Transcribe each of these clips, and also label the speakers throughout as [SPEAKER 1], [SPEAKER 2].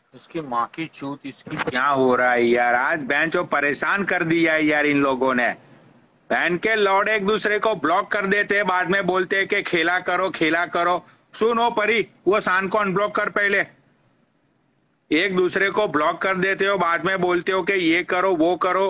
[SPEAKER 1] इसकी माँ की चूत, इसकी क्या हो रहा है यार, आज बेंच को परेशान कर दिया है यार इन लोगों ने। बहन के लौड़ एक दूसरे को ब्लॉक कर देते हैं, बाद में बोलते हैं कि खेला करो खेला करो। सुनो परी, वो शान को अनब्लॉक कर पहले। एक दूसरे को ब्लॉक कर देते हो, बाद में बोलते हो कि ये करो वो करो।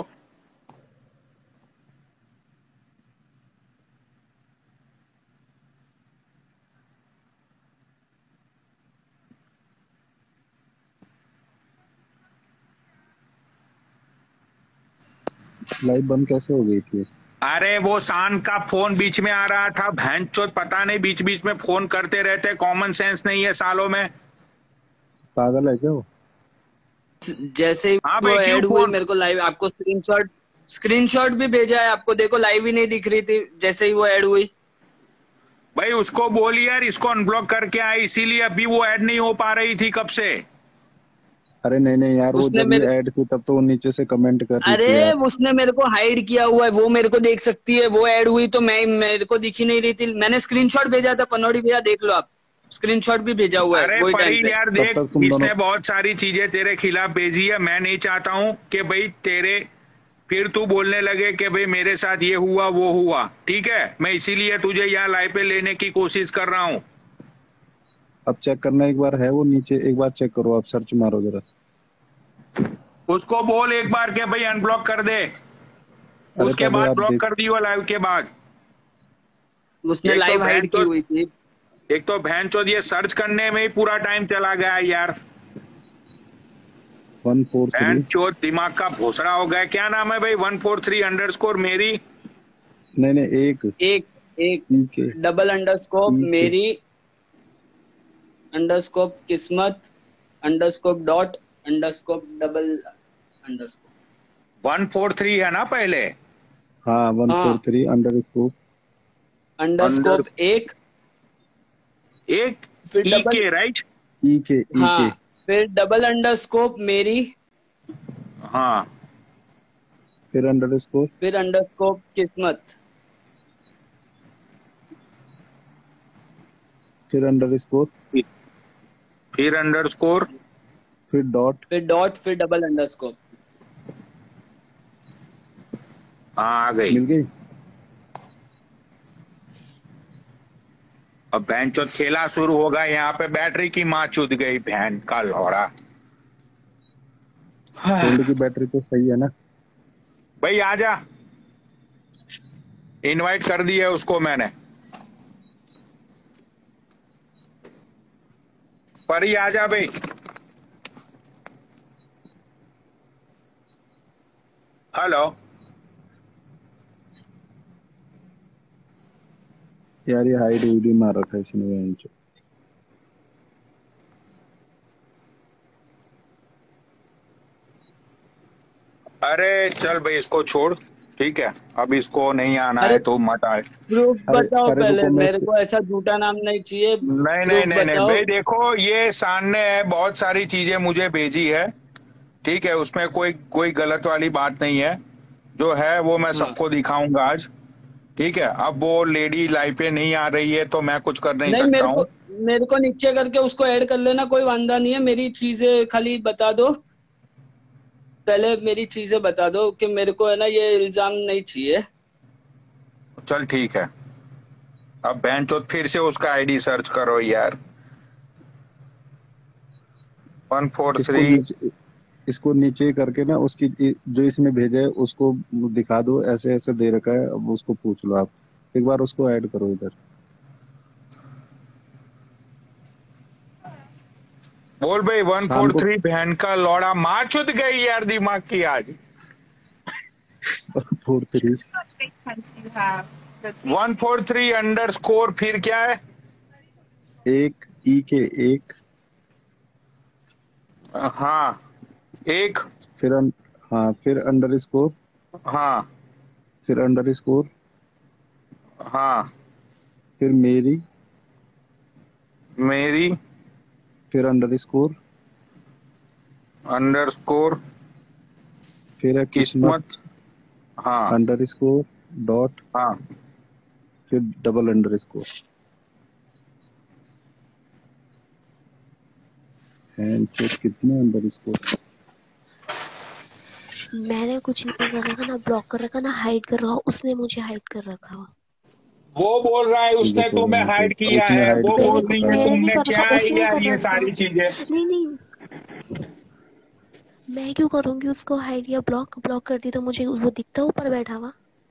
[SPEAKER 2] लाइव बंद कैसे हो गई थी?
[SPEAKER 1] अरे वो शान का फोन बीच में आ रहा था, बहन चोद पता नहीं बीच बीच में फोन करते रहते, कॉमन सेंस नहीं है सालों में।
[SPEAKER 2] पागल है क्या वो?
[SPEAKER 3] जैसे ही
[SPEAKER 1] हाँ
[SPEAKER 3] वो
[SPEAKER 1] भाई क्यों
[SPEAKER 3] ऐड हुई
[SPEAKER 1] फोन।
[SPEAKER 3] मेरे को लाइव आपको स्क्रीनशॉट भी भेजा है आपको, देखो लाइव ही नहीं दिख रही थी जैसे ही वो ऐड हुई।
[SPEAKER 1] भाई उसको बोल यार इसको अनब्लॉक करके आए, इसीलिए अभी वो ऐड नहीं हो पा रही थी कब से।
[SPEAKER 2] अरे नहीं नहीं यार, वो
[SPEAKER 3] उसने
[SPEAKER 2] जब ये
[SPEAKER 3] मेरे
[SPEAKER 2] ऐड थी तब तो वो नीचे से कमेंट कर रही
[SPEAKER 3] अरे
[SPEAKER 2] थी यार।
[SPEAKER 3] उसने मेरे को हाइड किया हुआ है, वो मेरे को देख सकती है। वो ऐड हुई तो मैं मेरे को दिख ही नहीं रही थी। मैंने स्क्रीनशॉट भेजा था, पनौड़ी भैया देख लो आप, स्क्रीनशॉट भी भेजा हुआ है
[SPEAKER 1] अरे
[SPEAKER 3] वही टाइम
[SPEAKER 1] परी
[SPEAKER 3] पे।
[SPEAKER 1] यार
[SPEAKER 2] तब
[SPEAKER 1] देख,
[SPEAKER 2] तक तुम दोनों।
[SPEAKER 1] इसने बहुत सारी चीजें तेरे खिलाफ भेजी है, मैं नहीं चाहता हूं कि भाई तेरे फिर तू बोलने लगे कि भाई मेरे साथ ये हुआ वो हुआ। ठीक है, मैं इसीलिए तुझे यहाँ लाइव पे लेने की कोशिश कर रहा हूँ।
[SPEAKER 2] अब चेक करना एक बार, है वो नीचे? एक बार चेक करो, आप सर्च मारो जरा।
[SPEAKER 1] उसको बोल एक बार के भाई अनब्लॉक कर दे,
[SPEAKER 2] अरे
[SPEAKER 1] उसके
[SPEAKER 2] पहले
[SPEAKER 1] बाद
[SPEAKER 2] आप
[SPEAKER 1] ब्लॉक
[SPEAKER 2] देख।
[SPEAKER 1] कर दियो लाइव के बाद।
[SPEAKER 3] उसने
[SPEAKER 1] एक तो
[SPEAKER 3] लाइव
[SPEAKER 1] बहन
[SPEAKER 3] हाइड की हुई थी।
[SPEAKER 1] एक तो बहन चोद ये सर्च करने में ही पूरा टाइम चला गया यार।
[SPEAKER 2] 143।
[SPEAKER 1] बहन चोद दिमाग का भोसड़ा हो गया। क्या नाम है भाई? 143 मेरी।
[SPEAKER 2] नहीं नहीं, एक
[SPEAKER 3] एक एक
[SPEAKER 2] ई के
[SPEAKER 3] डबल अंडरस्कोप
[SPEAKER 2] ई के
[SPEAKER 3] मेरी अंडरस्कोप किस्मत अंडरस्कोप डॉट अंडरस्कोप डबल अंडरस्कोप।
[SPEAKER 1] 143 है ना पहले?
[SPEAKER 2] हाँ, वन फोर
[SPEAKER 3] हाँ,
[SPEAKER 2] three underscore.
[SPEAKER 1] Under
[SPEAKER 3] underscore एक,
[SPEAKER 1] एक
[SPEAKER 3] फिर
[SPEAKER 1] ई
[SPEAKER 3] डबल,
[SPEAKER 1] के राइट।
[SPEAKER 2] ई के।
[SPEAKER 3] हाँ, फिर डबल अंडरस्कोप मेरी,
[SPEAKER 1] हाँ
[SPEAKER 2] फिर अंडर स्कोर।
[SPEAKER 3] फिर अंडरस्कोप किस्मत,
[SPEAKER 2] फिर अंडर स्कोर।
[SPEAKER 1] फिर अंडरस्कोर।
[SPEAKER 2] फिर डॉट।
[SPEAKER 3] फिर डॉट, फिर डबल अंडरस्कोप।
[SPEAKER 1] हाँ आ गई।
[SPEAKER 2] मिल गई।
[SPEAKER 1] अब बहन चोद खेला शुरू होगा यहाँ पे, बैटरी की माँ चुद गई बहन का लौड़ा।
[SPEAKER 2] होल्ड की बैटरी तो सही है ना?
[SPEAKER 1] भाई आजा, इनवाइट कर दी है उसको मैंने। परी आजा भाई। हेलो।
[SPEAKER 2] यार ये हाइड वीडियो मार रखा है इसने बेंच।
[SPEAKER 1] अरे चल भाई इसको छोड़, ठीक है, अब इसको नहीं आना
[SPEAKER 3] अरे
[SPEAKER 1] है तो मत आए।
[SPEAKER 3] प्रूफ
[SPEAKER 2] अरे
[SPEAKER 3] बताओ
[SPEAKER 2] अरे
[SPEAKER 3] पहले,
[SPEAKER 2] रुको, मैं
[SPEAKER 3] मेरे
[SPEAKER 2] इसको।
[SPEAKER 3] को ऐसा झूठा नाम नहीं चाहिए।
[SPEAKER 1] नहीं नहीं
[SPEAKER 3] प्रूफ
[SPEAKER 1] नहीं नहीं
[SPEAKER 3] बताओ।
[SPEAKER 1] भाई, देखो ये सामने है, बहुत सारी चीजें मुझे भेजी है। ठीक है, उसमें कोई कोई गलत वाली बात नहीं है। जो है वो मैं
[SPEAKER 3] हाँ,
[SPEAKER 1] सबको दिखाऊंगा आज। ठीक है, अब वो लेडी लाइव पे नहीं आ रही है तो मैं कुछ कर नहीं
[SPEAKER 3] नहीं,
[SPEAKER 1] सकता
[SPEAKER 3] मेरे
[SPEAKER 1] हूँ।
[SPEAKER 3] को मेरे को नीचे करके उसको ऐड कर लेना, कोई वांदा नहीं है। मेरी चीजें खाली बता दो, पहले मेरी चीजें बता दो कि मेरे को है ना ये इल्जाम नहीं चाहिए।
[SPEAKER 1] चल ठीक है, अब बेंचोद फिर से उसका आईडी सर्च करो यार। वन फोर
[SPEAKER 2] इसको
[SPEAKER 1] थ्री
[SPEAKER 2] नीचे इसको नीचे करके ना, उसकी जो इसने भेजा है उसको दिखा दो। ऐसे ऐसे दे रखा है, अब उसको पूछ लो आप। एक बार उसको ऐड करो इधर।
[SPEAKER 1] बोल भाई। वन
[SPEAKER 2] शान
[SPEAKER 1] फोर
[SPEAKER 2] को।
[SPEAKER 1] थ्री बहन का लौड़ा माँ चुद गई यार दिमाग की आज।
[SPEAKER 2] 143।
[SPEAKER 1] 143 फिर क्या है?
[SPEAKER 2] एक ई के एक।
[SPEAKER 1] हाँ एक।
[SPEAKER 2] फिर हाँ, फिर अंडर स्कोर।
[SPEAKER 1] हाँ
[SPEAKER 2] फिर अंडर स्कोर।
[SPEAKER 1] हाँ।
[SPEAKER 2] फिर मेरी।
[SPEAKER 1] मेरी।
[SPEAKER 2] फिर अंडर स्कोर।
[SPEAKER 1] अंडरस्कोर
[SPEAKER 2] फिर है
[SPEAKER 1] किस्मत।
[SPEAKER 2] किस्मत।
[SPEAKER 1] हाँ
[SPEAKER 2] अंडर स्कोर डॉट।
[SPEAKER 1] हाँ।
[SPEAKER 2] फिर डबल अंडर स्कोर। कितने अंदर इसको।
[SPEAKER 4] मैंने कुछ नहीं कर रखा, ना ब्लॉक कर रखा, ना हाइड कर रहा, उसने मुझे हाइड कर रखा।
[SPEAKER 1] वो बोल रहा है उसने
[SPEAKER 2] देखो
[SPEAKER 1] तुम्हें
[SPEAKER 2] भाई,
[SPEAKER 1] हाइड
[SPEAKER 2] तो
[SPEAKER 1] किया
[SPEAKER 2] उसने
[SPEAKER 1] है,
[SPEAKER 2] हाइड
[SPEAKER 1] वो
[SPEAKER 2] कर
[SPEAKER 1] बोल
[SPEAKER 2] रखा
[SPEAKER 1] रही है
[SPEAKER 2] है।
[SPEAKER 4] मैंने नहीं
[SPEAKER 1] तुमने
[SPEAKER 4] कर
[SPEAKER 1] क्या
[SPEAKER 4] रखा,
[SPEAKER 1] है
[SPEAKER 4] उसने
[SPEAKER 1] यार
[SPEAKER 4] कर
[SPEAKER 1] ये
[SPEAKER 4] रखा।
[SPEAKER 1] सारी चीजें।
[SPEAKER 4] नहीं नहीं, मैं क्यों करूंगी उसको हाइड या ब्लॉक? ब्लॉक कर दी तो मुझे वो दिखता ऊपर बैठा हुआ।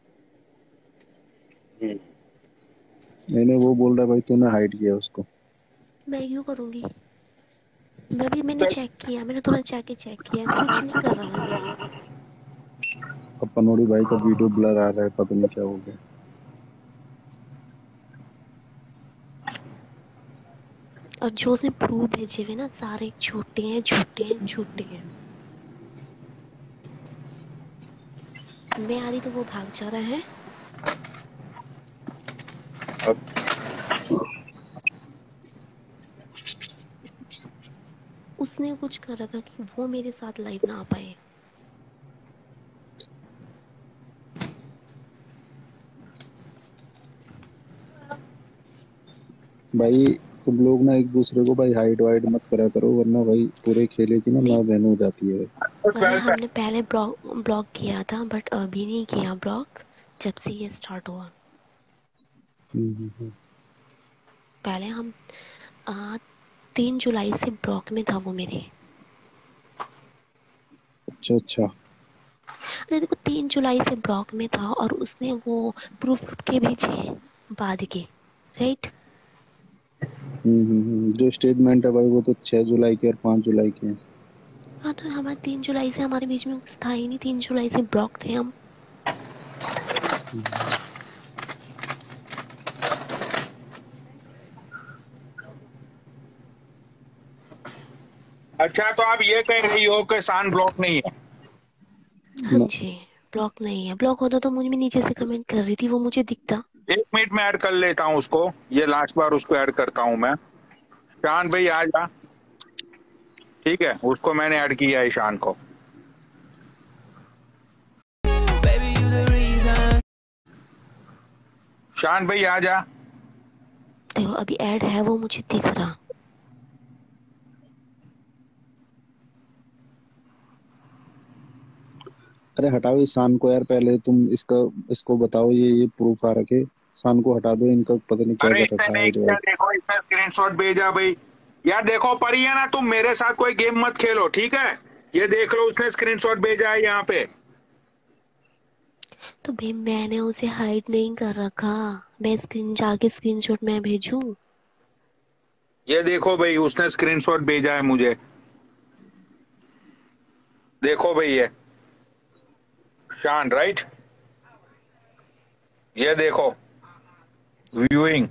[SPEAKER 2] नहीं नहीं, वो बोल रहा है भाई तूने हाइड किया उसको।
[SPEAKER 4] मैं क्यों करूंगी? मैंने चेक किया, मैंने तुरंत जाके चेक किया, कुछ नहीं कर रहा मैं।
[SPEAKER 2] अब पनोड़ी भाई का वीडियो ब्लर आ रहा है, पता नहीं क्या हो गया।
[SPEAKER 4] और जो उसने प्रूफ भेजे हुए ना सारे झूठे हैं, झूठे हैं, झूठे हैं। मैं आ रही तो वो भाग जा रहा है। उसने कुछ कर रखा कि वो मेरे साथ लाइव ना आ पाए।
[SPEAKER 2] भाई तुम लोग ना एक दूसरे को भाई हाइड वाइड मत करा करो, वरना भाई पूरे खेले की ना
[SPEAKER 4] नहीं,
[SPEAKER 2] माँ बहन हो जाती है।
[SPEAKER 4] अरे हमने पहले ब्लॉक किया था, बट अभी नहीं किया ब्लॉक, जब से ये स्टार्ट हुआ।
[SPEAKER 2] हम्म।
[SPEAKER 4] पहले हम 3 जुलाई से ब्लॉक में था वो मेरे।
[SPEAKER 2] अच्छा अच्छा।
[SPEAKER 4] अरे देखो, 3 जुलाई से ब्लॉक में था और उसने वो प्रूफ के भेजे बाद के, राइट।
[SPEAKER 2] जो स्टेटमेंट है भाई वो तो 6 जुलाई के और 5 जुलाई के हैं।
[SPEAKER 4] हाँ, तो हमारे 3 जुलाई से हमारे बीच में कुछ था ही नहीं, 3 जुलाई से ब्लॉक थे हम।
[SPEAKER 1] अच्छा तो आप ये कह रही हो कि शान ब्लॉक नहीं है।
[SPEAKER 4] हाँ जी, ब्लॉक नहीं है। ब्लॉक होता तो मुझे भी नीचे से कमेंट कर रही थी, वो मुझे दिखता।
[SPEAKER 1] 1 मिनट में ऐड कर लेता हूँ उसको, ये लास्ट बार उसको ऐड करता हूँ मैं। शान भाई आ जा, ठीक है, उसको मैंने ऐड किया है शान को। शान भाई आ जा।
[SPEAKER 4] देखो अभी ऐड है, वो मुझे दिख रहा।
[SPEAKER 2] अरे हटाओ इस शान को यार, पहले तुम इसको बताओ, ये प्रूफ आ रखे। शान को हटा दो, इनका पता नहीं क्या
[SPEAKER 1] अरे
[SPEAKER 2] कर
[SPEAKER 1] इसने
[SPEAKER 2] रखा है
[SPEAKER 1] नहीं
[SPEAKER 2] हाइड
[SPEAKER 1] किया,
[SPEAKER 2] वाइड।
[SPEAKER 1] देखो इसने स्क्रीनशॉट भेजा भाई। यार देखो परियाना, तुम मेरे साथ कोई गेम मत खेलो, ठीक है। ये देख लो उसने स्क्रीनशॉट भेजा है यहाँ पे।
[SPEAKER 4] तो भाई मैंने उसे हाइड नहीं कर रखा, मैं जाके स्क्रीनशॉट मैं भेजूं?
[SPEAKER 1] ये देखो भाई उसने स्क्रीनशॉट भेजा है मुझे, देखो भाई ये शान, राइट, ये देखो व्यूइंग,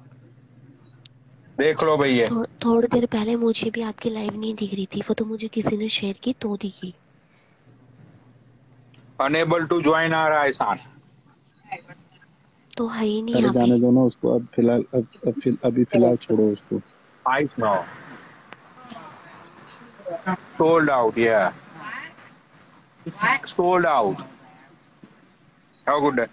[SPEAKER 1] देख लो भाई ये।
[SPEAKER 4] थोड़ी देर पहले मुझे भी आपकी लाइव नहीं दिख रही थी, वो तो मुझे किसी ने शेयर की तो दिखी।
[SPEAKER 1] अनेबल टू ज्वाइन आ रहा है शान।
[SPEAKER 4] तो है ही नहीं
[SPEAKER 2] अरे
[SPEAKER 4] यहाँ पे।
[SPEAKER 2] जाने दो ना उसको, अब फिलहाल अभी फिलहाल छोड़ो उसको।
[SPEAKER 1] I know. Sold out, yeah. Sold out. Have a good day.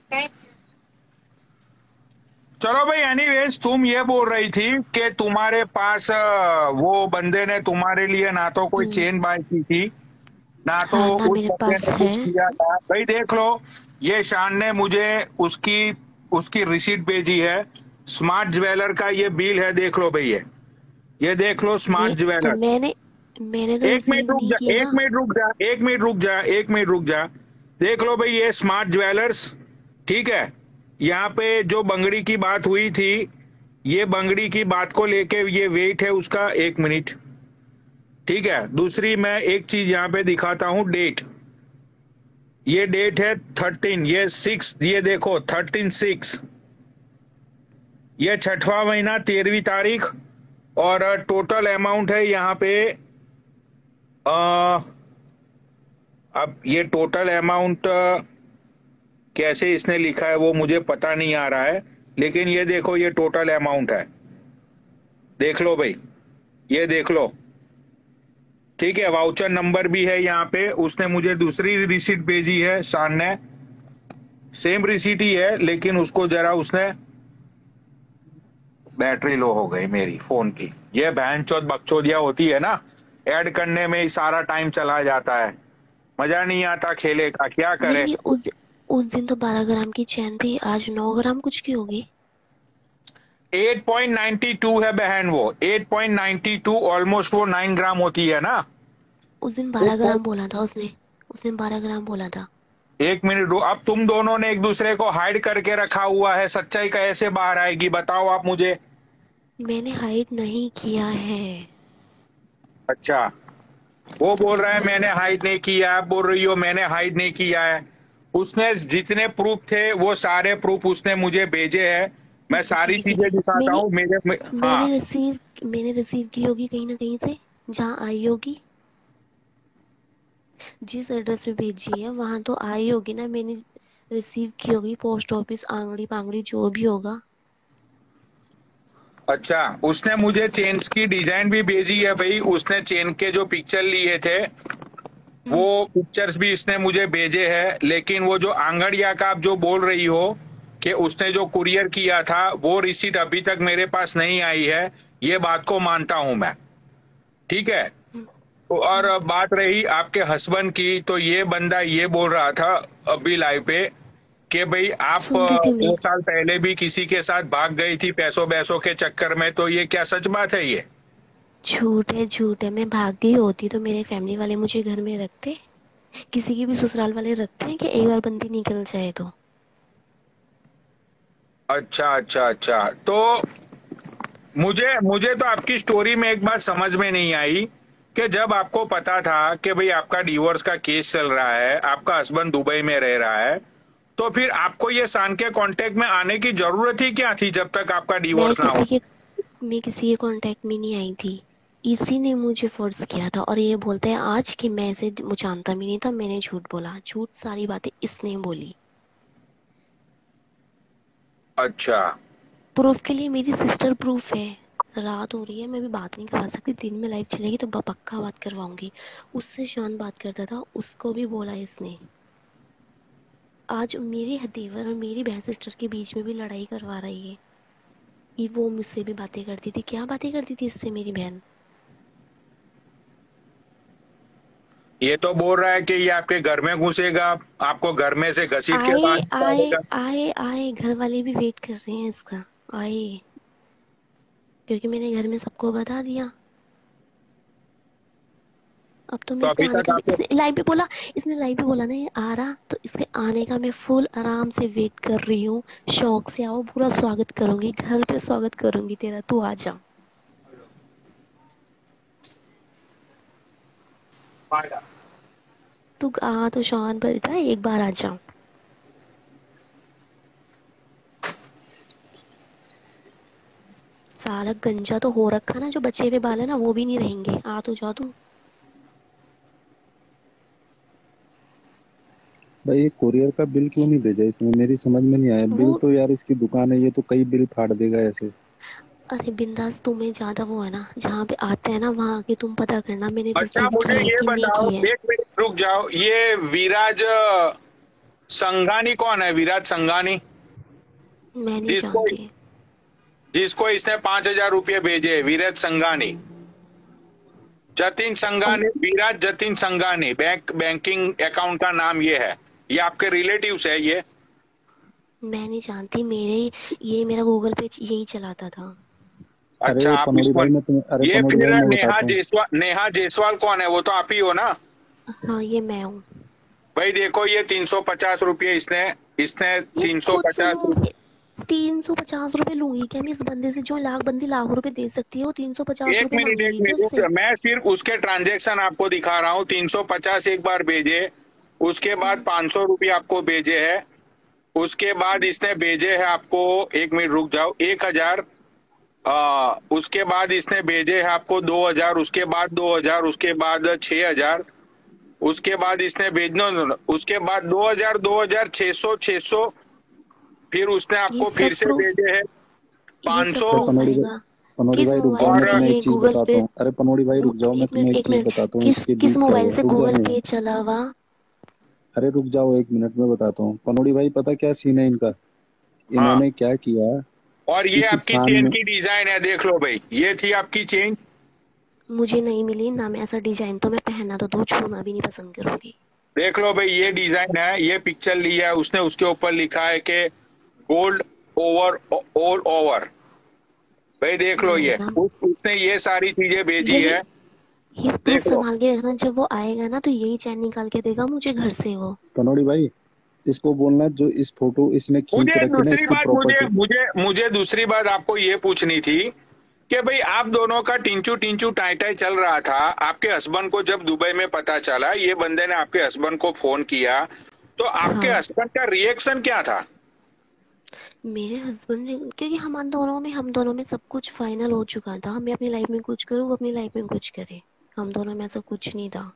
[SPEAKER 1] चलो भाई, एनीवेज तुम ये बोल रही थी कि तुम्हारे पास वो बंदे ने तुम्हारे लिए ना तो कोई चेन बाय की थी, ना तो
[SPEAKER 4] हाँ ना,
[SPEAKER 1] उस
[SPEAKER 4] मेरे
[SPEAKER 1] बंदे
[SPEAKER 4] पास
[SPEAKER 1] ने
[SPEAKER 4] है।
[SPEAKER 1] कुछ किया था। भाई देख लो, ये शान ने मुझे उसकी उसकी रिसीट भेजी है। स्मार्ट ज्वेलर का ये बिल है, देख लो भाई ये देख लो स्मार्ट
[SPEAKER 4] तो
[SPEAKER 1] ज्वेलर।
[SPEAKER 4] मैंने तो
[SPEAKER 1] एक मिनट
[SPEAKER 4] रिसीव
[SPEAKER 1] रुक
[SPEAKER 4] नहीं
[SPEAKER 1] जा,
[SPEAKER 4] किया
[SPEAKER 1] एक
[SPEAKER 4] ना।
[SPEAKER 1] मिनट रुक जा, एक मिनट रुक जा, एक मिनट रुक जा। देख लो भाई ये स्मार्ट ज्वेलर्स, ठीक है। यहाँ पे जो बंगड़ी की बात हुई थी, ये बंगड़ी की बात को लेके ये वेट है उसका 1 मिनट, ठीक है। दूसरी मैं एक चीज यहाँ पे दिखाता हूँ, डेट। ये डेट है 13, ये 6, ये देखो 13/6, ये 6वां महीना 13वीं तारीख। और टोटल अमाउंट है यहाँ पे अब ये टोटल अमाउंट कैसे इसने लिखा है वो मुझे पता नहीं आ रहा है, लेकिन ये देखो ये टोटल अमाउंट है, देख लो भाई, ये देख लो, ठीक है। वाउचर नंबर भी है यहाँ पे, उसने मुझे दूसरी रिसीट भेजी है शान ने, सेम रिसीट ही है, लेकिन उसको जरा उसने बैटरी लो हो गई मेरी फोन की। ये बहनचोद बकचोदिया होती है ना, ऐड करने में ही सारा टाइम चला जाता है, मजा नहीं आता खेले का, क्या
[SPEAKER 4] नहीं
[SPEAKER 1] करे।
[SPEAKER 4] नहीं, उस दिन तो 12 ग्राम की चैन थी, आज 9 ग्राम कुछ की होगी।
[SPEAKER 1] 8.92 है बहन, वो 8.92, ऑलमोस्ट वो 9 ग्राम होती है ना।
[SPEAKER 4] उस दिन 12 ग्राम बोला था उसने, उसने 12 ग्राम बोला था।
[SPEAKER 1] एक मिनट अब तुम दोनों ने एक दूसरे को हाइड करके रखा हुआ है, सच्चाई कैसे बाहर आएगी बताओ आप मुझे।
[SPEAKER 4] मैंने हाइड नहीं किया है।
[SPEAKER 1] अच्छा, वो बोल रहा है मैंने हाइड नहीं किया, आप बोल रही हो मैंने हाइड नहीं किया है। उसने जितने प्रूफ थे वो सारे प्रूफ उसने मुझे भेजे हैं, मैं
[SPEAKER 4] ठीक है
[SPEAKER 1] सारी
[SPEAKER 4] ठीक है।
[SPEAKER 1] चीजें दिखाता
[SPEAKER 4] मैंने
[SPEAKER 1] हूँ मेरे
[SPEAKER 4] मैंने
[SPEAKER 1] हाँ।
[SPEAKER 4] रिसीव की होगी कहीं ना कहीं से, जहाँ आई होगी। जिस एड्रेस पे भेजी है वहां तो आई होगी ना, मैंने रिसीव की होगी, पोस्ट ऑफिस आंगड़ी पांगड़ी जो भी होगा।
[SPEAKER 1] अच्छा, उसने मुझे चेन की डिजाइन भी भेजी है भाई, उसने चेन के जो पिक्चर लिए थे
[SPEAKER 4] हम्म,
[SPEAKER 1] वो पिक्चर्स भी इसने मुझे भेजे हैं। लेकिन वो जो आंगड़िया का आप जो बोल रही हो कि उसने जो कुरियर किया था, वो रिसीट अभी तक मेरे पास नहीं आई है, ये बात को मानता हूं मैं, ठीक है।
[SPEAKER 4] हम्म,
[SPEAKER 1] तो और
[SPEAKER 4] हम्म।
[SPEAKER 1] बात रही आपके हस्बैंड की, तो ये बंदा ये बोल रहा था अभी लाइव पे कि भाई आप
[SPEAKER 4] सुन रही थी मैं।
[SPEAKER 1] 2 साल पहले भी किसी के साथ भाग गई थी पैसों पैसों के चक्कर में, तो ये क्या सच बात है ये?
[SPEAKER 4] झूठ है झूठ है, मैं भाग गई होती तो मेरे फैमिली वाले मुझे घर में रखते? किसी की भी ससुराल वाले रखते हैं कि एक बार बंदी निकल जाए तो?
[SPEAKER 1] अच्छा अच्छा अच्छा, तो मुझे मुझे तो आपकी स्टोरी में एक बात समझ में नहीं आई कि जब आपको पता था कि भाई आपका डिवोर्स का केस चल रहा है, आपका हस्बैंड दुबई में रह रहा है, तो फिर आपको ये सान के कांटेक्ट में आने की जरूरत ही क्या थी जब तक आपका
[SPEAKER 4] मैं
[SPEAKER 1] डिवोर्स ना हो?
[SPEAKER 4] किसी के मैं किसी के कांटेक्ट में नहीं आई थी। इसी ने मुझे फोर्स किया था और ये बोलते हैं आज कि मैं इसे जानता भी नहीं था, मैंने झूठ बोला। झूठ सारी बातें इसने बोली।
[SPEAKER 1] अच्छा,
[SPEAKER 4] प्रूफ के लिए मेरी सिस्टर प्रूफ है। रात हो रही है, मैं भी बात नहीं करवा सकती, दिन में लाइव चलेगी तो पक्का बात करवाऊंगी। उससे शान बात करता था, उसको भी बोला इसने। आज मेरे देवर और मेरी बहन सिस्टर के बीच में भी लड़ाई करवा रही है कि वो मुझसे भी बातें करती थी। क्या बातें करती थी इससे मेरी बहन?
[SPEAKER 1] ये तो बोल रहा है कि ये आपके घर में घुसेगा, आपको घर में से घसीट के
[SPEAKER 4] आए
[SPEAKER 1] बाहर
[SPEAKER 4] आए
[SPEAKER 1] निकालेगा।
[SPEAKER 4] आए आए, घर वाले भी वेट कर रहे हैं इसका। आए, क्योंकि मैंने घर में सबको बता दिया। अब तो मैं
[SPEAKER 1] तो
[SPEAKER 4] इससे
[SPEAKER 1] अभी
[SPEAKER 4] आने
[SPEAKER 1] तक
[SPEAKER 4] का भी,
[SPEAKER 1] आपको
[SPEAKER 4] इसने लाइव पे बोला, इसने लाइव पे बोला ना ये आ रहा, तो इसके आने का मैं फुल आराम से वेट कर रही हूँ। शौक से आओ, पूरा स्वागत करूंगी, घर पे स्वागत करूंगी तेरा, तू आ जा। तू आ तो शान बेटा, एक बार आ जा। साला गंजा तो हो रखा ना, जो बचे हुए बाल है ना वो भी नहीं रहेंगे। आ तो जा तू।
[SPEAKER 2] भाई ये कोरियर का बिल क्यों नहीं भेजा इसने, मेरी समझ में नहीं आया। बिल
[SPEAKER 4] वो,
[SPEAKER 2] तो यार इसकी दुकान है, ये तो कई बिल फाड़ देगा ऐसे।
[SPEAKER 4] अरे बिंदास, तुम्हें ज्यादा वो है ना, जहाँ पे आते हैं ना वहां आके तुम पता करना मैंने
[SPEAKER 1] अच्छा,
[SPEAKER 4] रिसीव
[SPEAKER 1] मुझे
[SPEAKER 4] की है
[SPEAKER 1] ये
[SPEAKER 4] कि नहीं
[SPEAKER 1] बताओ,
[SPEAKER 4] की है।
[SPEAKER 1] एक मिनट रुक जाओ, ये विराज संघानी कौन है? विराज संघानी,
[SPEAKER 4] मैं नहीं
[SPEAKER 1] जिसको
[SPEAKER 4] जानती।
[SPEAKER 1] जिसको इसने 5,000 रुपये भेजे, विराज संघानी, जतिन संघानी, विराज जतिन संघानी, बैंकिंग अकाउंट का नाम ये है, ये आपके रिलेटिव्स है ये?
[SPEAKER 4] मैं नहीं जानती, ये मेरा गूगल पे यही चलाता था।
[SPEAKER 2] अरे
[SPEAKER 1] अच्छा, आप
[SPEAKER 2] पनोड़ी
[SPEAKER 1] इसको,
[SPEAKER 2] भाई मैं तुम्हें, अरे
[SPEAKER 1] ये
[SPEAKER 2] पनोड़ी
[SPEAKER 1] फिर
[SPEAKER 2] भाई मैं
[SPEAKER 1] नेहा
[SPEAKER 2] बताता हूँ।
[SPEAKER 1] जायसवाल, नेहा जायसवाल कौन है? वो तो आप ही हो ना?
[SPEAKER 4] हाँ ये मैं हूँ।
[SPEAKER 1] भाई देखो, ये 350 रुपये इसने इसने
[SPEAKER 4] ये
[SPEAKER 1] तीन सौ
[SPEAKER 4] खुद
[SPEAKER 1] पचास
[SPEAKER 4] सुनो, 350 रुपये लूंगी क्या मैं इस बंदे से? जो लाख बंदी लाख रुपए दे सकती है, वो 350 रुपये
[SPEAKER 1] एक
[SPEAKER 4] मांगेगी क्या
[SPEAKER 1] मिनट
[SPEAKER 4] इससे?
[SPEAKER 1] मैं सिर्फ उसके ट्रांजेक्शन आपको दिखा रहा हूँ। 350 एक बार भेजे, उसके बाद 500 रुपये आपको भेजे है, उसके बाद इसने भेजे है आपको, एक मिनट रुक जाओ, 1,000, उसके बाद इसने भेजे है आपको 2,000, उसके बाद 2,000, उसके बाद 6,000, उसके बाद इसने भेजना, उसके बाद 2,000, 2,000, 600, 600, फिर उसने
[SPEAKER 4] ये
[SPEAKER 1] आपको
[SPEAKER 4] सब
[SPEAKER 1] फिर से
[SPEAKER 4] प्रूफ,
[SPEAKER 1] भेजे हैं
[SPEAKER 4] ये सब
[SPEAKER 1] 500।
[SPEAKER 2] अरे
[SPEAKER 4] प्रूफ आएगा?
[SPEAKER 2] पनोड़ी
[SPEAKER 4] किस
[SPEAKER 2] भाई रुक जाओ,
[SPEAKER 4] मोबाइल
[SPEAKER 2] मैं
[SPEAKER 1] और
[SPEAKER 4] से
[SPEAKER 2] तुम्हें एक
[SPEAKER 4] ये
[SPEAKER 2] चीज
[SPEAKER 4] गूगल
[SPEAKER 2] बताता
[SPEAKER 4] पे?
[SPEAKER 2] हूँ। अरे पनोड़ी भाई रुक जाओ, मैं
[SPEAKER 4] एक
[SPEAKER 2] तुम्हें
[SPEAKER 4] मिनट
[SPEAKER 2] एक
[SPEAKER 4] एक
[SPEAKER 2] चीज
[SPEAKER 4] मिनट,
[SPEAKER 2] बताता हूँ,
[SPEAKER 4] किस
[SPEAKER 2] इसके
[SPEAKER 4] किस
[SPEAKER 2] बीच क्या
[SPEAKER 4] मोबाइल
[SPEAKER 2] हुआ।
[SPEAKER 4] से
[SPEAKER 2] रुक जाओ
[SPEAKER 4] गूगल
[SPEAKER 2] ना।
[SPEAKER 4] पे चला हुआ?
[SPEAKER 2] अरे रुक जाओ एक मिनट में बताता हूँ। पनोड़ी भाई पता क्या सीन है इनका,
[SPEAKER 1] हाँ,
[SPEAKER 2] इन्होंने क्या किया,
[SPEAKER 1] और ये
[SPEAKER 2] इस
[SPEAKER 1] आपकी
[SPEAKER 2] शान
[SPEAKER 1] चेन
[SPEAKER 2] में
[SPEAKER 1] की डिजाइन है, देख लो भाई, ये थी आपकी चेन।
[SPEAKER 4] मुझे नहीं मिली ना, मैं ऐसा डिजाइन तो मैं पहनना तो दूर, छूना भी नहीं पसंद करूंगी।
[SPEAKER 1] देख लो भाई, ये डिजाइन है, ये पिक्चर लिया है उसने, उसके ऊपर लिखा है कि गोल्ड ओवर ऑल ओवर। भाई देख लो,
[SPEAKER 4] नहीं
[SPEAKER 1] ये
[SPEAKER 4] ना,
[SPEAKER 1] उसने ये सारी चीजें भेजी
[SPEAKER 4] यही,
[SPEAKER 1] है।
[SPEAKER 4] ये प्रूफ
[SPEAKER 1] देख लो,
[SPEAKER 4] संभाल के रखना, जब वो आएगा ना तो यही चैन निकाल के देगा मुझे घर से वो।
[SPEAKER 2] कनौड़ी भाई, इसको बोलना जो इस फोटो इसने खींच
[SPEAKER 1] मुझे
[SPEAKER 2] रखी ना,
[SPEAKER 1] दूसरी
[SPEAKER 2] इसकी
[SPEAKER 1] बात, मुझे
[SPEAKER 2] प्रॉपर्टी।
[SPEAKER 1] मुझे मुझे दूसरी बात आपको ये पूछनी थी कि भाई आप दोनों का टिंचू टिंचू टाई टाई चल रहा था। आपके हस्बैंड को जब दुबई में पता चला, ये बंदे ने आपके हस्बैंड को फोन किया, तो आपके
[SPEAKER 4] हाँ,
[SPEAKER 1] हस्बैंड का रिएक्शन क्या था?
[SPEAKER 4] मेरे हस्बैंड ने, क्योंकि हम दोनों में सब कुछ फाइनल हो चुका था, मैं अपनी लाइफ में कुछ करूँ, वो अपनी लाइफ में कुछ करे, हम दोनों में ऐसा कुछ नहीं था।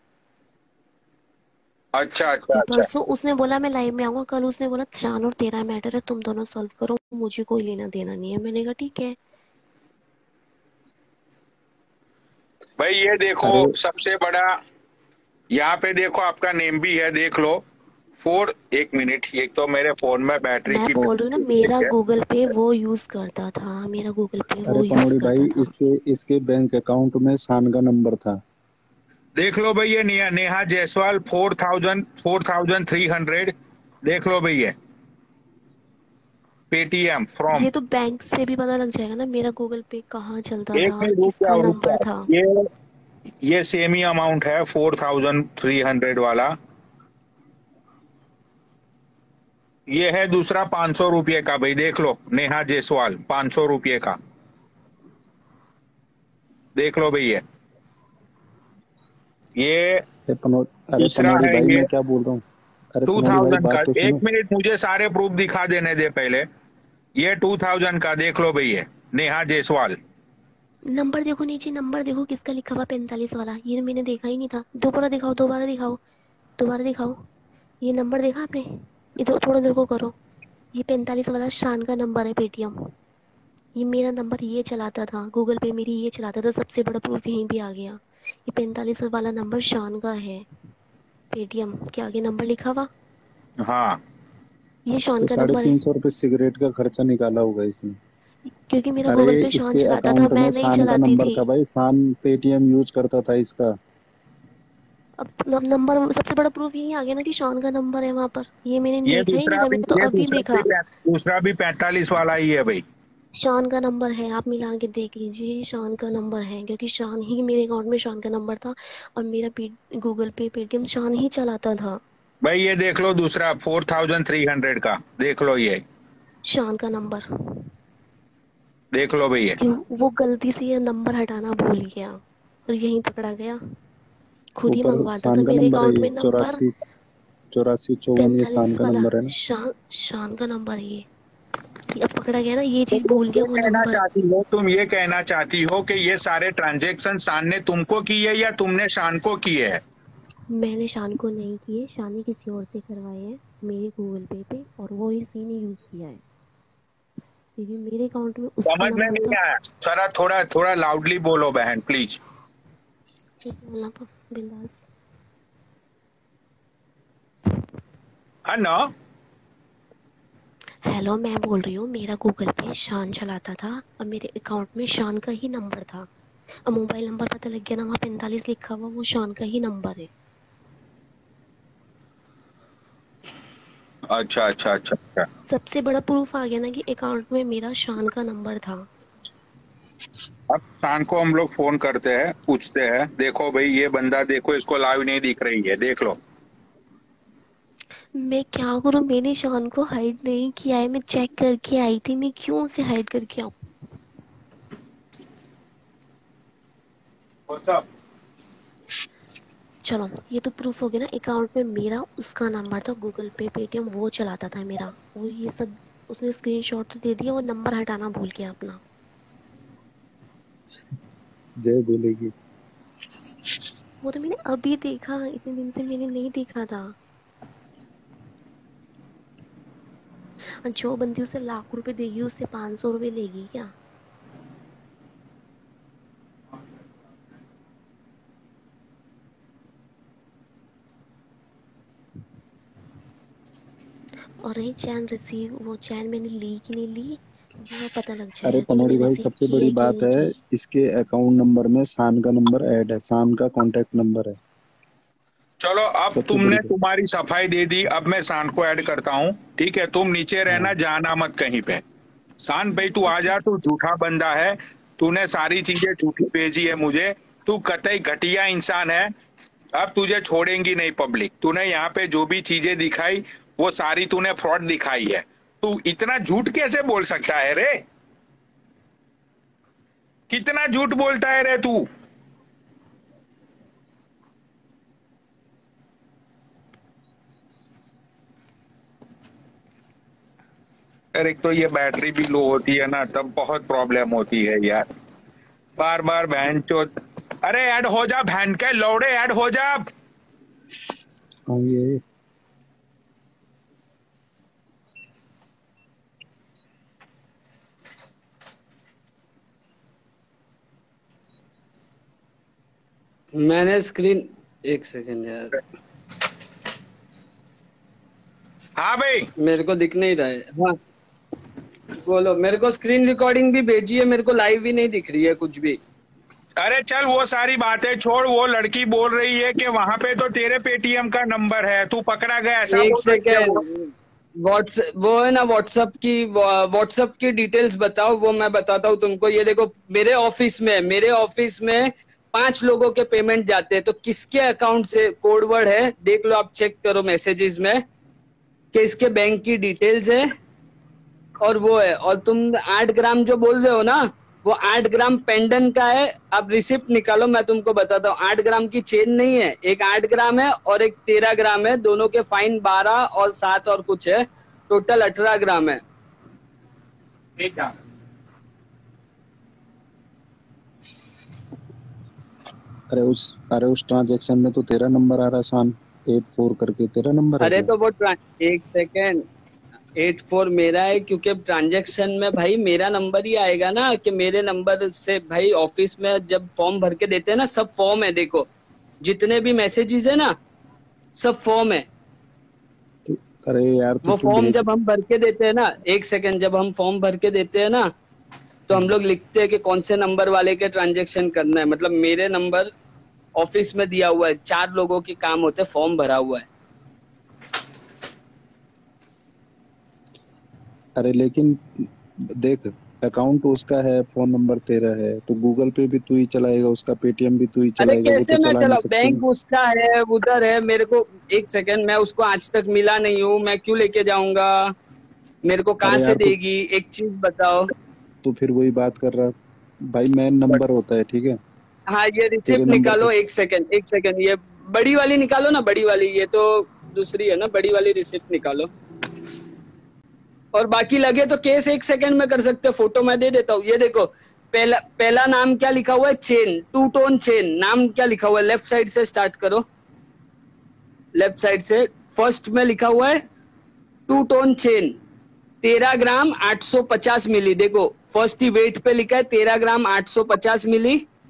[SPEAKER 1] अच्छा अच्छा
[SPEAKER 4] अभी
[SPEAKER 1] अच्छा।
[SPEAKER 4] परसों उसने बोला मैं लाइव में आऊंगा, कल उसने बोला चान और तेरा मैटर है, तुम दोनों सॉल्व करो, मुझे कोई लेना देना नहीं है। मैंने कहा ठीक है।
[SPEAKER 1] भाई ये देखो,
[SPEAKER 2] अरे
[SPEAKER 1] सबसे बड़ा, यहाँ पे देखो आपका नेम भी है, देख लो। फोर, एक मिनट, एक तो मेरे फोन में बैटरी
[SPEAKER 4] मैं
[SPEAKER 1] की
[SPEAKER 4] बोल रही हूँ ना, मेरा
[SPEAKER 1] है।
[SPEAKER 4] गूगल पे वो यूज करता था, मेरा गूगल पे
[SPEAKER 2] अरे
[SPEAKER 4] वो यूज
[SPEAKER 2] कनौड़ी भाई,
[SPEAKER 4] करता था।
[SPEAKER 2] इसके इसके बैंक अकाउंट में शान का नंबर था।
[SPEAKER 1] देख लो भाई, ये नेहा जायसवाल 4,300। देख लो भाई, ये पेटीएम फ्रॉम।
[SPEAKER 4] ये तो बैंक से भी पता लग जाएगा ना मेरा गूगल पे कहाँ चलता
[SPEAKER 1] एक
[SPEAKER 4] था,
[SPEAKER 1] मिनट रुक
[SPEAKER 4] किसका
[SPEAKER 1] जाओ, रुक
[SPEAKER 4] नंबर
[SPEAKER 1] जाओ।
[SPEAKER 4] था।
[SPEAKER 1] ये सेम ही अमाउंट है, 4,300 वाला। ये है दूसरा 500 रुपये का, भाई देख लो, नेहा जायसवाल 500 रुपये का। देख लो भाई, ये
[SPEAKER 2] अरे
[SPEAKER 1] तीसरा
[SPEAKER 2] कनौड़ी
[SPEAKER 1] है,
[SPEAKER 2] भाई,
[SPEAKER 1] ये
[SPEAKER 2] मैं क्या बोल रहा हूँ। अरे
[SPEAKER 1] टू
[SPEAKER 2] कनौड़ी भाई,
[SPEAKER 1] थाउजेंड का।
[SPEAKER 2] बात तो
[SPEAKER 1] एक
[SPEAKER 2] सुनो।
[SPEAKER 1] मिनट, मुझे सारे प्रूफ दिखा देने दे पहले। ये 2,000 का, देख लो भाई, ये नेहा जायसवाल।
[SPEAKER 4] नंबर देखो नीचे, नंबर देखो किसका लिखा हुआ 45 वाला, ये मैंने देखा ही नहीं था। दोबारा दिखाओ, दोबारा दिखाओ, दोबारा दिखाओ। ये नंबर देखा आपने? ये तो थोड़ा देर को करो। ये 45 वाला शान का नंबर है, पेटीएम। ये मेरा नंबर ये चलाता था, गूगल पे मेरी ये चलाता था, सबसे बड़ा प्रूफ यहीं भी आ गया। ये 45 वाला नंबर शान का है, पेटीएम के आगे नंबर लिखा हुआ,
[SPEAKER 1] हाँ,
[SPEAKER 4] ये शान
[SPEAKER 2] तो
[SPEAKER 4] का
[SPEAKER 2] साढ़े
[SPEAKER 4] नंबर है।
[SPEAKER 2] तीन सौ रुपये सिगरेट का खर्चा निकाला होगा इसने।
[SPEAKER 4] क्योंकि मेरा
[SPEAKER 2] अरे
[SPEAKER 4] गूगल पे शान
[SPEAKER 2] इसके
[SPEAKER 4] चलाता था,
[SPEAKER 2] अकाउंट में
[SPEAKER 4] मैं नहीं
[SPEAKER 2] शान का
[SPEAKER 4] चलाती
[SPEAKER 2] नंबर
[SPEAKER 4] थी।
[SPEAKER 2] था भाई, शान पेटीएम यूज करता था इसका।
[SPEAKER 4] अब नंबर, सबसे बड़ा प्रूफ यही आ गया ना कि शान का नंबर है वहां पर। ये मैंने
[SPEAKER 1] ये
[SPEAKER 4] देखा ही नहीं
[SPEAKER 1] दूसरा
[SPEAKER 4] था,
[SPEAKER 1] भी,
[SPEAKER 4] मैंने तो
[SPEAKER 1] ये
[SPEAKER 4] अभी देखा।
[SPEAKER 1] दूसरा भी 45 वाला ही है भाई।
[SPEAKER 4] शान का नंबर है, आप मिला के देख लीजिए, शान का नंबर है, क्योंकि शान ही मेरे अकाउंट में शान का नंबर था, और मेरा गूगल पे पेटीएम शान ही चलाता था।
[SPEAKER 1] भाई ये देख लो, दूसरा 4,300 का, देख लो ये।
[SPEAKER 4] शान का नंबर,
[SPEAKER 1] देख लो भाई, ये
[SPEAKER 4] कि वो गलती से ये नंबर हटाना भूल गया और यहीं पकड़ा गया। खुद ही
[SPEAKER 2] ऊपर
[SPEAKER 4] मंगवाता था
[SPEAKER 2] शान का
[SPEAKER 4] मेरे
[SPEAKER 2] नंबर है
[SPEAKER 4] अकाउंट
[SPEAKER 2] ये,
[SPEAKER 4] में नंबर।
[SPEAKER 2] 84 84 54, ये शान
[SPEAKER 4] 45
[SPEAKER 2] का
[SPEAKER 4] वाला
[SPEAKER 2] नंबर है ना।
[SPEAKER 4] शान का नंबर है ये अब पकड़ा गया ना, ये चीज
[SPEAKER 1] तुम
[SPEAKER 4] भूल गया
[SPEAKER 1] ये
[SPEAKER 4] वो
[SPEAKER 1] कहना
[SPEAKER 4] नंबर।
[SPEAKER 1] चाहती हो, तुम ये कहना चाहती हो कि ये सारे ट्रांजेक्शन शान ने तुमको की है या तुमने शान को की है?
[SPEAKER 4] मैंने शान को नहीं किए, शान ने किसी और से करवाए हैं मेरे गूगल पे और वो इसी ने यूज किया है, क्योंकि मेरे अकाउंट में उसका
[SPEAKER 1] समझ में
[SPEAKER 4] नंबर
[SPEAKER 1] नहीं
[SPEAKER 4] था।
[SPEAKER 1] आया, थोड़ा थोड़ा थोड़ा लाउडली बोलो बहन, प्लीज।
[SPEAKER 4] बोलना तो बिंदास।
[SPEAKER 1] है ना?
[SPEAKER 4] हेलो, मैं बोल रही हूँ, मेरा गूगल पे शान चलाता था और मेरे अकाउंट में शान का ही नंबर था। अब मोबाइल नंबर पता लग गया ना, वहाँ 45 लिखा हुआ, वो शान का ही नंबर है।
[SPEAKER 1] अच्छा अच्छा अच्छा अच्छा।
[SPEAKER 4] सबसे बड़ा प्रूफ आ गया ना कि अकाउंट में मेरा शान का नंबर था।
[SPEAKER 1] अब शान को हम लोग फोन करते हैं, पूछते हैं। देखो भाई, ये बंदा देखो, इसको लाइव नहीं दिख रही है, देख लो।
[SPEAKER 4] मैं क्या करूँ, मैंने शान को हाइड नहीं किया है, मैं चेक करके आई थी, मैं क्यों उसे हाइड करके आऊँ?
[SPEAKER 1] व्हाट्सअप।
[SPEAKER 4] चलो, ये तो प्रूफ हो गया ना, अकाउंट में मेरा उसका नंबर था, गूगल पे पेटीएम वो चलाता था मेरा, वो ये सब उसने स्क्रीनशॉट तो दे दिया, वो नंबर हटाना भूल गया अपना।
[SPEAKER 2] जय बोलेगी।
[SPEAKER 4] वो तो मैंने अभी देखा, इतने दिन से मैंने नहीं देखा था। और जो बंदी उसे लाख रुपए देगी उससे 500 रुपए लेगी क्या? और रही चैन रिसीव, वो चैन मैंने ली कि नहीं ली, वो पता लग
[SPEAKER 2] अरे
[SPEAKER 4] जाएगा कि
[SPEAKER 2] पनौड़ी
[SPEAKER 4] मैंने
[SPEAKER 2] भाई,
[SPEAKER 4] रिसीव
[SPEAKER 2] सबसे
[SPEAKER 4] किया
[SPEAKER 2] बड़ी
[SPEAKER 4] है कि
[SPEAKER 2] बात
[SPEAKER 4] नहीं
[SPEAKER 2] है,
[SPEAKER 4] की।
[SPEAKER 2] इसके अकाउंट नंबर में शान का नंबर ऐड है, शान का कांटेक्ट नंबर है।
[SPEAKER 1] चलो अब
[SPEAKER 2] सबसे बड़ी
[SPEAKER 1] तुमने
[SPEAKER 2] बात।
[SPEAKER 1] तुम्हारी सफाई दे दी, अब मैं शान को ऐड करता हूँ। ठीक है, तुम नीचे रहना,
[SPEAKER 2] हाँ
[SPEAKER 1] जाना मत कहीं पे। शान भाई तू आ
[SPEAKER 4] ओके।
[SPEAKER 1] जा, तू झूठा बंदा है। तूने सारी चीजें झूठी भेजी है मुझे। तू कतई घटिया इंसान है। अब तुझे छोड़ेंगी नहीं पब्लिक। तूने यहाँ पे जो भी चीजें दिखाई वो सारी तूने फ्रॉड दिखाई है। तू इतना झूठ कैसे बोल सकता है रे? कितना झूठ बोलता है रे तू? यार एक तो ये बैटरी भी लो होती है ना, तब बहुत प्रॉब्लम होती है यार। बार बार बहन चोद। अरे ऐड हो जा, बहन के लौड़े, ऐड हो जा।
[SPEAKER 2] हाँ, ये
[SPEAKER 3] मैंने स्क्रीन, एक सेकंड यार,
[SPEAKER 1] हाँ भाई।
[SPEAKER 3] मेरे को दिख नहीं रहा है। हाँ बोलो, मेरे को स्क्रीन रिकॉर्डिंग भी भेजी है, मेरे को लाइव भी नहीं दिख रही है कुछ भी।
[SPEAKER 1] अरे चल वो सारी बातें छोड़। वो लड़की बोल रही है कि वहां पे तो तेरे पेटीएम का नंबर है, तू पकड़ा गया, ऐसा
[SPEAKER 3] एक
[SPEAKER 1] बोल रही है वो।
[SPEAKER 3] सेकेंड, वो है ना व्हाट्सएप की डिटेल्स बताओ, वो मैं बताता हूँ तुमको। ये देखो, मेरे ऑफिस में 5 लोगों के पेमेंट जाते हैं, तो किसके अकाउंट से कोड वर्ड है देख लो, आप चेक करो मैसेजेस में कि इसके बैंक की डिटेल्स है और वो है। और तुम 8 ग्राम जो बोल रहे हो ना, वो 8 ग्राम पेंडन का है। आप रिसिप्ट निकालो, मैं तुमको बताता हूँ। 8 ग्राम की चेन नहीं है, एक 8 ग्राम है और एक 13 ग्राम है। दोनों के फाइन 12 और 7 और कुछ है, टोटल 18 ग्राम है।
[SPEAKER 2] अरे उस ट्रांजैक्शन में तो तेरा नंबर आ रहा है, शान 84 करके तेरा नंबर है
[SPEAKER 3] अरे
[SPEAKER 2] क्या?
[SPEAKER 3] तो वो एक सेकेंड, 84 मेरा है, क्योंकि ट्रांजेक्शन में भाई मेरा नंबर ही आएगा ना, कि मेरे नंबर से भाई ऑफिस में जब फॉर्म भर के देते हैं ना, सब फॉर्म है, देखो जितने भी मैसेजेस है ना, सब फॉर्म है।
[SPEAKER 2] तो अरे यार, तो
[SPEAKER 3] वो
[SPEAKER 2] तू
[SPEAKER 3] फॉर्म
[SPEAKER 2] भेज।
[SPEAKER 3] जब हम भर के देते हैं ना, एक सेकेंड, जब हम फॉर्म भर के देते हैं ना, तो हम लोग लिखते हैं कि कौन से नंबर वाले के ट्रांजेक्शन करना है। मतलब मेरे नंबर ऑफिस में दिया हुआ है, 4 लोगों के काम होते हैं, फॉर्म भरा हुआ है।
[SPEAKER 2] अरे लेकिन देख, अकाउंट उसका है, फोन नंबर तेरा है, तो गूगल पे भी तू ही चलाएगा, उसका पेटीएम भी तू ही
[SPEAKER 3] अरे
[SPEAKER 2] चलाएगा, वो
[SPEAKER 3] कैसे
[SPEAKER 2] तो
[SPEAKER 3] मैं
[SPEAKER 2] चला नहीं
[SPEAKER 3] चलाऊ,
[SPEAKER 2] सकते ना।
[SPEAKER 3] बैंक उसका है, उधर है। मेरे को, एक सेकेंड, मैं उसको आज तक मिला नहीं हूँ, मैं क्यों लेके जाऊंगा? मेरे को कहाँ
[SPEAKER 2] अरे
[SPEAKER 3] से
[SPEAKER 2] यार,
[SPEAKER 3] देगी? एक चीज बताओ।
[SPEAKER 2] तू फिर वही बात कर रहा। भाई मेन नंबर होता है, ठीक है?
[SPEAKER 3] हाँ, ये
[SPEAKER 2] तेरे
[SPEAKER 3] रिसिप्ट
[SPEAKER 2] नंबर पे।
[SPEAKER 3] निकालो, एक सेकेंड एक सेकेंड, ये बड़ी वाली निकालो ना, बड़ी वाली, ये तो दूसरी है ना, बड़ी वाली रिसिप्ट निकालो। और बाकी लगे तो केस 1 सेकेंड में कर सकते हो, फोटो मैं दे देता हूँ। ये देखो, पहला नाम क्या लिखा हुआ है? Chain, 2 tone chain. नाम क्या लिखा हुआ है? लेफ्ट साइड से स्टार्ट करो, लेफ्ट साइड से। फर्स्ट में लिखा हुआ है 2 टोन चेन, 13 ग्राम 850 मिली। देखो फर्स्ट ही वेट पे लिखा है 13 ग्राम 850 मिली।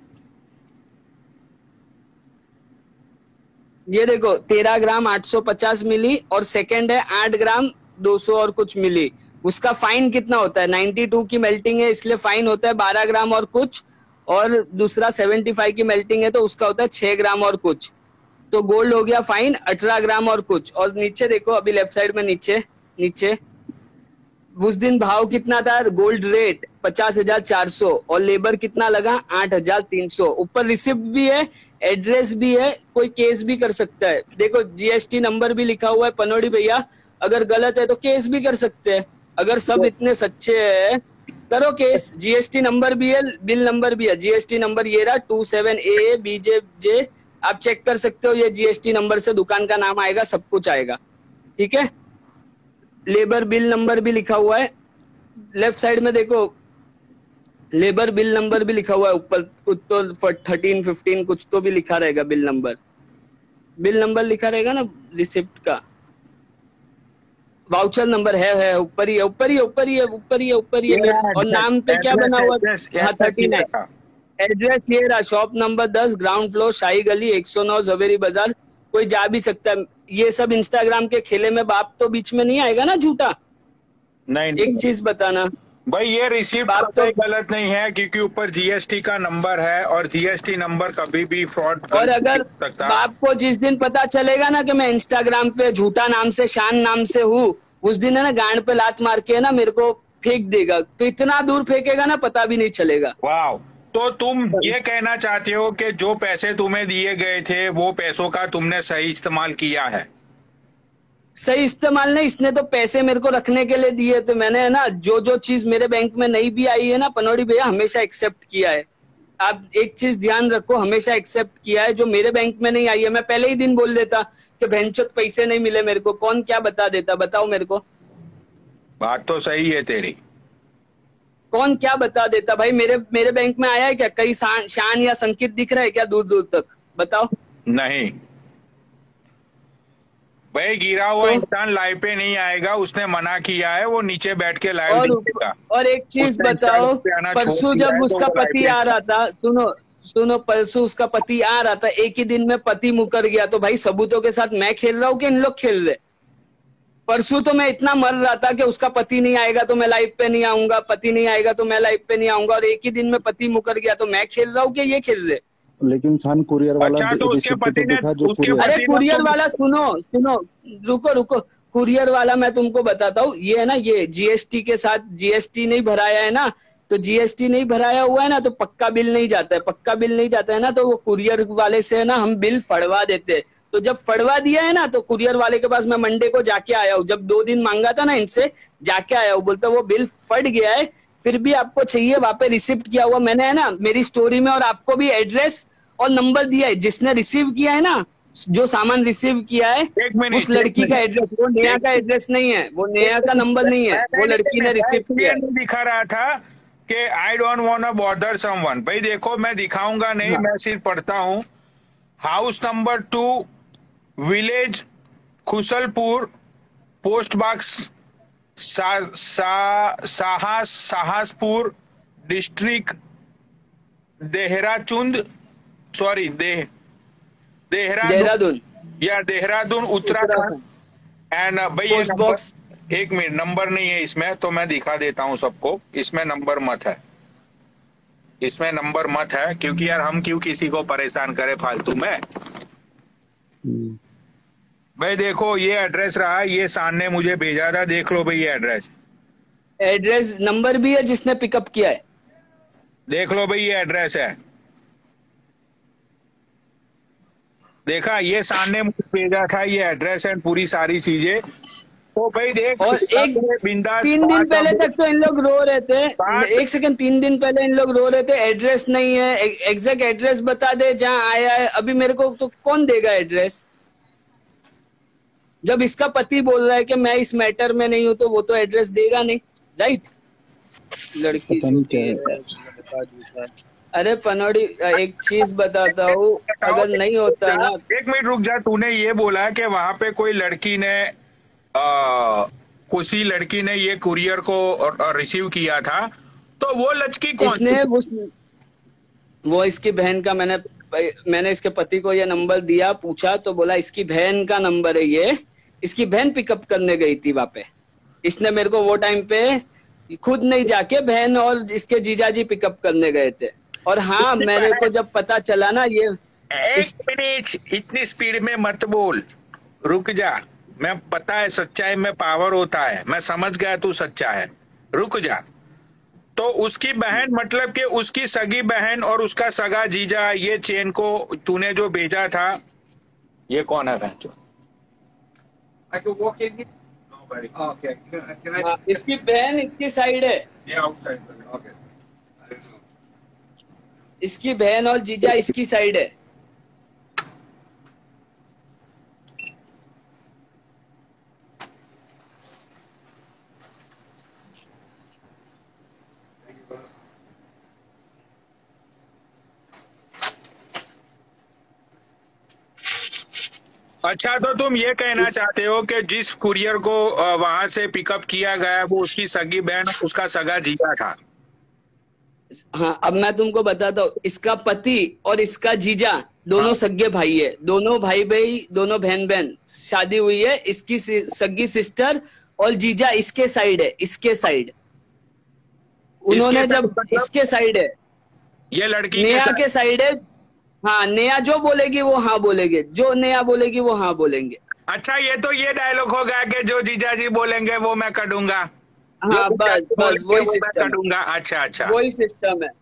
[SPEAKER 3] ये देखो 13 ग्राम 850 मिली। और सेकंड है 8 ग्राम 200 और कुछ मिली। उसका फाइन कितना होता है? 92 की मेल्टिंग है, इसलिए फाइन होता है 12 ग्राम और कुछ। और दूसरा 75 की मेल्टिंग है, तो उसका होता है 6 ग्राम और कुछ। तो गोल्ड हो गया फाइन 18 ग्राम और कुछ। और नीचे देखो, अभी लेफ्ट साइड में नीचे नीचे उस दिन भाव कितना था? गोल्ड रेट 50,400 और लेबर कितना लगा? 8,300। ऊपर रिसिप्ट भी है, एड्रेस भी है, कोई केस भी कर सकता है। देखो जीएसटी नंबर भी लिखा हुआ है। पनौड़ी भैया, अगर गलत है तो केस भी कर सकते हैं। अगर सब इतने सच्चे हैं, करो केस। जीएसटी नंबर भी है, बिल नंबर भी है। जीएसटी नंबर ये रहा 27AA BJJ, आप चेक कर सकते हो। ये जीएसटी नंबर से दुकान का नाम आएगा, सब कुछ आएगा, ठीक है। लेबर बिल नंबर भी लिखा हुआ है, लेफ्ट साइड में देखो, लेबर बिल नंबर भी लिखा हुआ है। ऊपर कुछ तो 13 15 कुछ तो भी लिखा रहेगा बिल नंबर। बिल नंबर लिखा रहेगा ना रिसिप्ट का। वाउचर नंबर है, ऊपर ही है, ऊपर ही है, ऊपर ही है, ऊपर ही है, ऊपर ही है। और नाम पे क्या बना हुआ? हाँ 39। एड्रेस ये रहा, शॉप नंबर 10, ग्राउंड फ्लोर, शाही गली, 109, जवेरी बाजार। कोई जा भी सकता है। ये सब इंस्टाग्राम के खेले में बाप तो बीच में नहीं आएगा ना झूठा।
[SPEAKER 1] नहीं
[SPEAKER 3] एक चीज बताना,
[SPEAKER 1] भाई ये रिसीप्ट
[SPEAKER 3] बाप
[SPEAKER 1] तो
[SPEAKER 3] तो
[SPEAKER 1] गलत नहीं है, क्योंकि ऊपर जीएसटी का नंबर है और जीएसटी नंबर कभी भी फ्रॉड
[SPEAKER 3] और अगर
[SPEAKER 1] सकता।
[SPEAKER 3] बाप को जिस दिन पता चलेगा ना कि मैं इंस्टाग्राम पे झूठा नाम से शान नाम से हूँ, उस दिन है ना गांड पे लात मार के ना मेरे को फेंक देगा। तो इतना दूर फेंकेगा ना पता भी नहीं चलेगा।
[SPEAKER 1] वाह, तो तुम ये कहना चाहते हो कि जो पैसे तुम्हें दिए गए थे वो पैसों का तुमने सही इस्तेमाल किया है?
[SPEAKER 3] सही इस्तेमाल नहीं, इसने तो पैसे मेरे को रखने के लिए दिए थे। मैंने है ना जो जो चीज मेरे बैंक में नहीं भी आई है ना पनौड़ी भैया, हमेशा एक्सेप्ट किया है। आप एक चीज ध्यान रखो, हमेशा एक्सेप्ट किया है। जो मेरे बैंक में नहीं आई है मैं पहले ही दिन बोल देता कि भैंचोद पैसे नहीं मिले मेरे को। कौन क्या बता देता, बताओ मेरे को।
[SPEAKER 1] बात तो सही है तेरी।
[SPEAKER 3] कौन क्या बता देता भाई? मेरे बैंक में आया है क्या? कहीं शान या संकित दिख रहा है क्या दूर दूर तक? बताओ।
[SPEAKER 1] नहीं भाई, गिरा हुआ
[SPEAKER 3] तो
[SPEAKER 1] इंसान लाइव पे नहीं आएगा, उसने मना किया है, वो नीचे बैठ के लाइव देखेगा।
[SPEAKER 3] और एक चीज
[SPEAKER 1] उसने
[SPEAKER 3] बताओ,
[SPEAKER 1] Instagram पे आना
[SPEAKER 3] परसों
[SPEAKER 1] छोड़ दिया
[SPEAKER 3] जब
[SPEAKER 1] है, तो
[SPEAKER 3] उसका
[SPEAKER 1] वो live
[SPEAKER 3] पति
[SPEAKER 1] पे
[SPEAKER 3] आ रहा था, सुनो परसों उसका पति आ रहा था, एक ही दिन में पति मुकर गया। तो भाई सबूतों के साथ मैं खेल रहा हूँ कि इन लोग खेल रहे? परसों तो मैं इतना मर रहा था कि उसका पति नहीं आएगा तो मैं लाइव पे नहीं आऊंगा, पति नहीं आएगा तो मैं लाइव पे नहीं आऊंगा, और एक ही दिन में पति मुकर गया। तो मैं खेल रहा हूँ कि ये खेल रहे?
[SPEAKER 2] लेकिन शान कुरियर वाला
[SPEAKER 1] अच्छा, तो उसके
[SPEAKER 2] रिसिप्ट तो
[SPEAKER 1] पति ने
[SPEAKER 2] दिखा जो
[SPEAKER 1] उसके
[SPEAKER 2] कुरियर।
[SPEAKER 3] अरे
[SPEAKER 1] पति ने
[SPEAKER 3] कुरियर वाला सुनो, रुको। कुरियर वाला मैं तुमको बताता हूँ। ये है ना, ये जीएसटी के साथ जीएसटी नहीं भराया है ना, तो जीएसटी नहीं भराया हुआ है ना, तो पक्का बिल नहीं जाता है। पक्का बिल नहीं जाता है ना, तो वो कुरियर वाले से है ना हम बिल फड़वा देते हैं। तो जब फड़वा दिया है ना, तो कुरियर वाले के पास मैं मंडे को जाके आया हूँ। जब 2 दिन मांगा था ना इनसे, जाके आया हूँ। बोलता वो बिल फट गया है, फिर भी आपको चाहिए, वहां पे रिसिप्ट किया हुआ मैंने है ना मेरी स्टोरी में, और आपको भी एड्रेस और नंबर दिया है। जिसने रिसीव किया है ना, जो सामान रिसीव किया है, उस लड़की का एड्रेस, वो नेहा का एड्रेस नहीं है, वो नेहा का नंबर नहीं है, वो लड़की ने रिसीव किया है।
[SPEAKER 1] दिखा रहा था कि I don't want to bother someone. भाई देखो, मैं दिखाऊंगा नहीं,
[SPEAKER 3] हाँ।
[SPEAKER 1] मैं सिर्फ पढ़ता हूँ। House number 2, village Khusalpur, post box Sahaspur, district Dehradun, sorry
[SPEAKER 3] Dehradun,
[SPEAKER 1] या देहरादून उत्तराखंड। एंड भाई ये
[SPEAKER 3] पोस्ट
[SPEAKER 1] नंबर,
[SPEAKER 3] बॉक्स।
[SPEAKER 1] एक मिनट, नंबर नहीं है इसमें, तो मैं दिखा देता हूँ सबको। इसमें नंबर मत है, इसमें नंबर मत है, क्योंकि यार हम क्यों किसी को परेशान करें फालतू में। भाई देखो, ये एड्रेस रहा, ये शान ने मुझे भेजा था, देख लो भाई ये
[SPEAKER 3] एड्रेस नंबर भी है जिसने पिकअप किया है।
[SPEAKER 1] देख लो भाई, ये एड्रेस है, देखा, ये शान ने मुझे भेजा था, ये एड्रेस है, पूरी सारी चीजें। तो भाई देख,
[SPEAKER 3] और एक
[SPEAKER 1] बिंदास
[SPEAKER 3] 3 दिन पहले तक तो इन लोग रो रहे थे। एक सेकंड, 3 दिन पहले इन लोग रो रहे थे एड्रेस नहीं है, एग्जैक्ट एड्रेस बता दे जहां आया है। अभी मेरे को तो कौन देगा एड्रेस? जब इसका पति बोल रहा है कि मैं इस मैटर में नहीं हूं, तो वो तो एड्रेस देगा नहीं, राइट? लड़की
[SPEAKER 2] पता नहीं क्या है।
[SPEAKER 1] अरे
[SPEAKER 3] पनौड़ी, एक चीज बताता हूँ, अगर नहीं होता ना।
[SPEAKER 1] एक मिनट रुक जा, तूने ये बोला कि वहां पे कोई लड़की ने किसी लड़की ने ये कुरियर को रिसीव किया था, तो वो लड़की कौन?
[SPEAKER 3] इसने वो इसकी बहन का, मैंने इसके पति को ये नंबर दिया, पूछा तो बोला इसकी बहन का नंबर है ये, इसकी बहन पिकअप करने गई थी वहां पे। इसने मेरे को वो टाइम पे खुद नहीं जाके बहन और इसके जीजाजी पिकअप करने गए थे। और हाँ, मेरे को जब पता चला ना ये,
[SPEAKER 1] एक मिनट, इतनी स्पीड में मत बोल, रुक जा। मैं पता है सच्चाई में पावर होता है, मैं समझ गया तू सच्चा है, रुक जा। तो उसकी बहन मतलब कि उसकी सगी बहन और उसका सगा जीजा, ये चेन को तूने जो भेजा था, ये कौन है बहन?
[SPEAKER 5] I could walk in here? Nobody. Oh, okay. Can I?
[SPEAKER 3] हाँ, इसकी बहन इसकी साइड है,
[SPEAKER 5] Yeah, outside. Okay. I don't know.
[SPEAKER 3] इसकी बहन और जीजा इसकी साइड है।
[SPEAKER 1] अच्छा, तो तुम ये कहना चाहते हो कि जिस कुरियर को वहां से पिकअप किया गया वो उसकी सगी बहन, उसका सगा जीजा था?
[SPEAKER 3] हाँ, अब मैं तुमको बताता हूँ, इसका पति और इसका जीजा दोनों सगे भाई है, दोनों भाई दोनों बहन शादी हुई है। इसकी सगी सिस्टर और जीजा इसके साइड है, इसके साइड। उन्होंने
[SPEAKER 1] इसके
[SPEAKER 3] जब
[SPEAKER 1] मतलब
[SPEAKER 3] इसके साइड है,
[SPEAKER 1] ये लड़की
[SPEAKER 3] नेहा
[SPEAKER 1] के
[SPEAKER 3] के साइड है। हाँ, नेहा जो बोलेगी वो हाँ बोलेंगे, जो नेहा बोलेगी वो हाँ बोलेंगे।
[SPEAKER 1] अच्छा, ये तो ये डायलॉग हो गया कि जो जीजाजी बोलेंगे वो मैं करूंगा, जो
[SPEAKER 3] हाँ, बस
[SPEAKER 1] जीजाजी
[SPEAKER 3] बस
[SPEAKER 1] बोलेंगे
[SPEAKER 3] वही
[SPEAKER 1] वो मैं
[SPEAKER 3] सिस्टम है,
[SPEAKER 1] करूंगा। अच्छा अच्छा
[SPEAKER 3] वही सिस्टम है।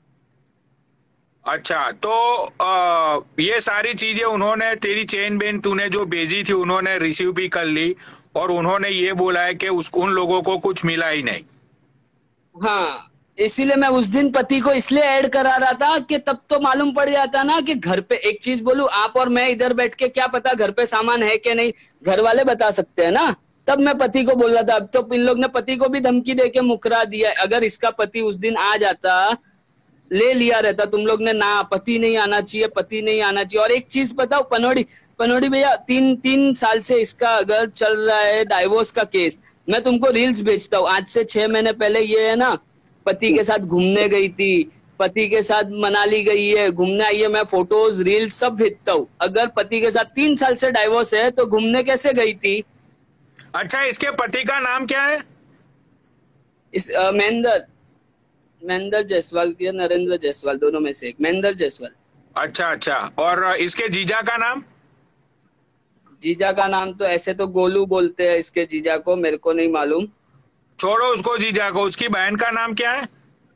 [SPEAKER 1] अच्छा, तो ये सारी चीजें उन्होंने, तेरी चेन बेन तूने जो भेजी थी उन्होंने रिसीव भी कर ली, और उन्होंने ये बोला है कि उन लोगों को कुछ मिला ही नहीं।
[SPEAKER 3] हाँ, इसीलिए मैं उस दिन पति को इसलिए ऐड करा रहा था कि तब तो मालूम पड़ जाता ना कि घर पे, एक चीज बोलूं, आप और मैं इधर बैठ के क्या पता घर पे सामान है कि नहीं, घर वाले बता सकते हैं ना। तब मैं पति को बोल रहा था। अब तो इन लोग ने पति को भी धमकी देके मुकरा दिया। अगर इसका पति उस दिन आ जाता, ले लिया रहता, तुम लोग ने ना, पति नहीं आना चाहिए, पति नहीं आना चाहिए। और एक चीज बताओ, पनोड़ी भैया, तीन साल से इसका अगर चल रहा है डाइवोर्स का केस। मैं तुमको रील्स भेजता हूँ, आज से 6 महीने पहले ये है ना, पति के साथ घूमने गई थी, पति के साथ मनाली गई है, घूमने आई है, मैं फोटोज रील्स सब भेजता हूँ। अगर पति के साथ 3 साल से डाइवोर्स है तो घूमने कैसे गई थी?
[SPEAKER 1] अच्छा, इसके पति का नाम क्या है?
[SPEAKER 3] इस महेंद्र जायसवाल या नरेंद्र जायसवाल, दोनों में से एक, महेंद्र जायसवाल।
[SPEAKER 1] अच्छा अच्छा, और इसके जीजा का नाम?
[SPEAKER 3] जीजा का नाम तो ऐसे तो गोलू बोलते हैं इसके जीजा को, मेरे को नहीं मालूम।
[SPEAKER 1] छोड़ो उसको, जीजा को। उसकी बहन का नाम क्या है?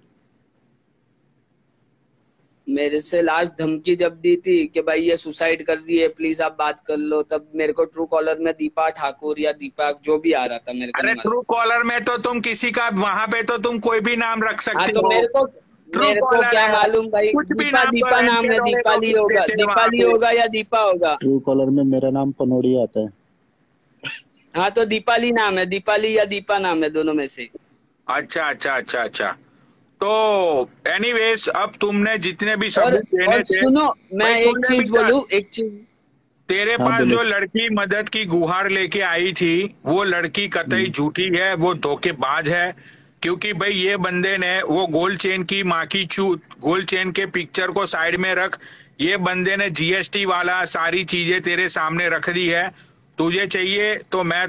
[SPEAKER 3] मेरे से लास्ट धमकी जब दी थी कि भाई ये सुसाइड कर रही है, प्लीज आप बात कर लो, तब मेरे को ट्रू कॉलर में दीपा ठाकुर या दीपा जो भी आ रहा था, मेरे को
[SPEAKER 1] अरे
[SPEAKER 3] नहीं मालूम।
[SPEAKER 1] ट्रू कॉलर में तो तुम किसी का, वहां पे तो तुम कोई भी नाम रख
[SPEAKER 3] हाँ,
[SPEAKER 1] सकते
[SPEAKER 3] तो
[SPEAKER 1] हो।
[SPEAKER 3] मेरे को
[SPEAKER 1] Truecaller
[SPEAKER 3] क्या
[SPEAKER 1] है,
[SPEAKER 3] मालूम भाई,
[SPEAKER 1] कुछ भी
[SPEAKER 3] दीपा
[SPEAKER 1] नाम तो
[SPEAKER 3] दीपा नाम है,
[SPEAKER 1] रैंके
[SPEAKER 3] दीपाली
[SPEAKER 1] लोग
[SPEAKER 3] होगा,
[SPEAKER 1] देते हैं वहाँ
[SPEAKER 3] दीपाली
[SPEAKER 1] पे।
[SPEAKER 3] होगा या दीपा होगा।
[SPEAKER 2] ट्रू कॉलर में मेरा नाम पनोड़ी आता है।
[SPEAKER 3] हाँ, तो दीपाली नाम है, दीपाली या दीपा नाम है, दोनों में से।
[SPEAKER 1] अच्छा अच्छा अच्छा अच्छा, तो एनीवेज अब तुमने जितने भी
[SPEAKER 3] और
[SPEAKER 1] सबूत देने थे,
[SPEAKER 3] सुनो, मैं
[SPEAKER 1] भाई
[SPEAKER 3] एक
[SPEAKER 1] तुमने
[SPEAKER 3] चीज
[SPEAKER 1] भी
[SPEAKER 3] बोलूं, एक चीज।
[SPEAKER 1] तेरे
[SPEAKER 2] हाँ,
[SPEAKER 1] पास
[SPEAKER 2] बोलो।
[SPEAKER 1] जो लड़की मदद की गुहार लेके आई थी, वो लड़की कतई झूठी है, वो धोखेबाज है। क्योंकि भाई ये बंदे ने वो गोल्ड चेन की माँ की चूत, गोल्ड चेन के पिक्चर को साइड में रख, ये बंदे ने जीएसटी वाला सारी चीजें तेरे सामने रख दी है। तुझे चाहिए तो मैं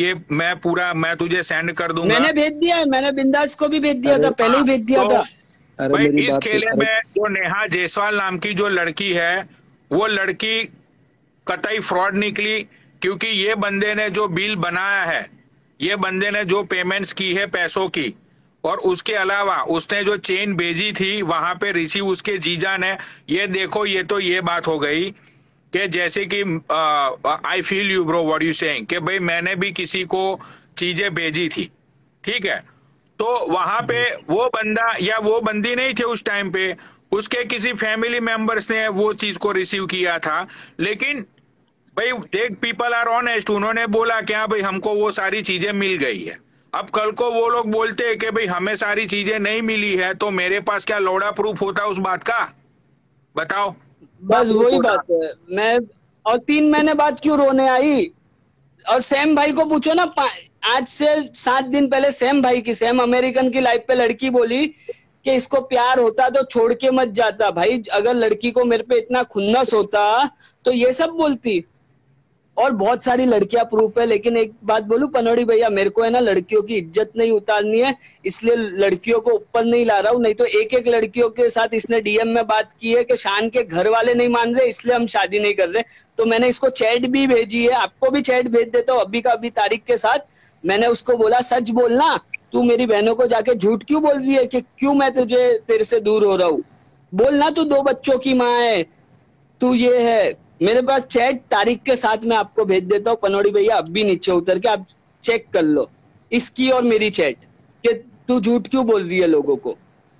[SPEAKER 1] तुझे सेंड कर दूंगा।
[SPEAKER 3] मैंने भेज दिया है, मैंने बिंदास को भी भेज दिया था, पहले ही भेज दिया
[SPEAKER 1] तो
[SPEAKER 3] था।
[SPEAKER 2] अरे
[SPEAKER 1] भाई
[SPEAKER 2] मेरी
[SPEAKER 1] इस
[SPEAKER 2] बात
[SPEAKER 1] खेले
[SPEAKER 2] अरे
[SPEAKER 1] में जो नेहा जायसवाल नाम की जो लड़की है, वो लड़की कतई फ्रॉड निकली। क्योंकि ये बंदे ने जो बिल बनाया है, ये बंदे ने जो पेमेंट्स की है पैसों की, और उसके अलावा उसने जो चेन भेजी थी वहां पे रिसीव उसके जीजा ने, ये देखो, ये तो ये बात हो गई कि जैसे कि I feel you bro what you saying, कि भाई मैंने भी किसी को चीजें भेजी थी, ठीक है। तो वहां पे वो बंदा या वो बंदी नहीं थे उस टाइम पे, उसके किसी फैमिली मेंबर्स ने वो चीज को रिसीव किया था। लेकिन भाई देख, पीपल आर ऑनेस्ट, उन्होंने बोला क्या भाई हमको वो सारी चीजें मिल गई है। अब कल को वो लोग बोलते हैं कि भाई हमें सारी चीजें नहीं मिली है, तो मेरे पास क्या लौड़ा प्रूफ होता उस बात का? बताओ।
[SPEAKER 3] बस वही बात है। मैं और 3 महीने बाद क्यों रोने आई? और सैम भाई को पूछो ना, आज से 7 दिन पहले सैम भाई की, सैम अमेरिकन की लाइफ पे लड़की बोली कि इसको प्यार होता तो छोड़ के मत जाता। भाई अगर लड़की को मेरे पे इतना खुन्नस होता तो ये सब बोलती। और बहुत सारी लड़कियां प्रूफ है। लेकिन एक बात बोलूं पनोड़ी भैया, मेरे को है ना लड़कियों की इज्जत नहीं उतारनी है, इसलिए लड़कियों को ऊपर नहीं ला रहा हूं। नहीं तो एक लड़कियों के साथ इसने डीएम में बात की है कि शान के घर वाले नहीं मान रहे इसलिए हम शादी नहीं कर रहे। तो मैंने इसको चैट भी भेजी है, आपको भी चैट भेज देता हूँ अभी का अभी तारीख के साथ। मैंने उसको बोला सच बोलना, तू मेरी बहनों को जाके झूठ क्यों बोल रही है कि क्यों मैं तेरे से दूर हो रहा हूँ? बोलना तू 2 बच्चों की माँ है, तू ये है। मेरे पास चैट तारीख के साथ मैं आपको भेज देता हूँ पनोड़ी भैया, अब भी नीचे उतर के आप चेक कर लो इसकी और मेरी चैट कि तू झूठ क्यों बोल रही है लोगों को।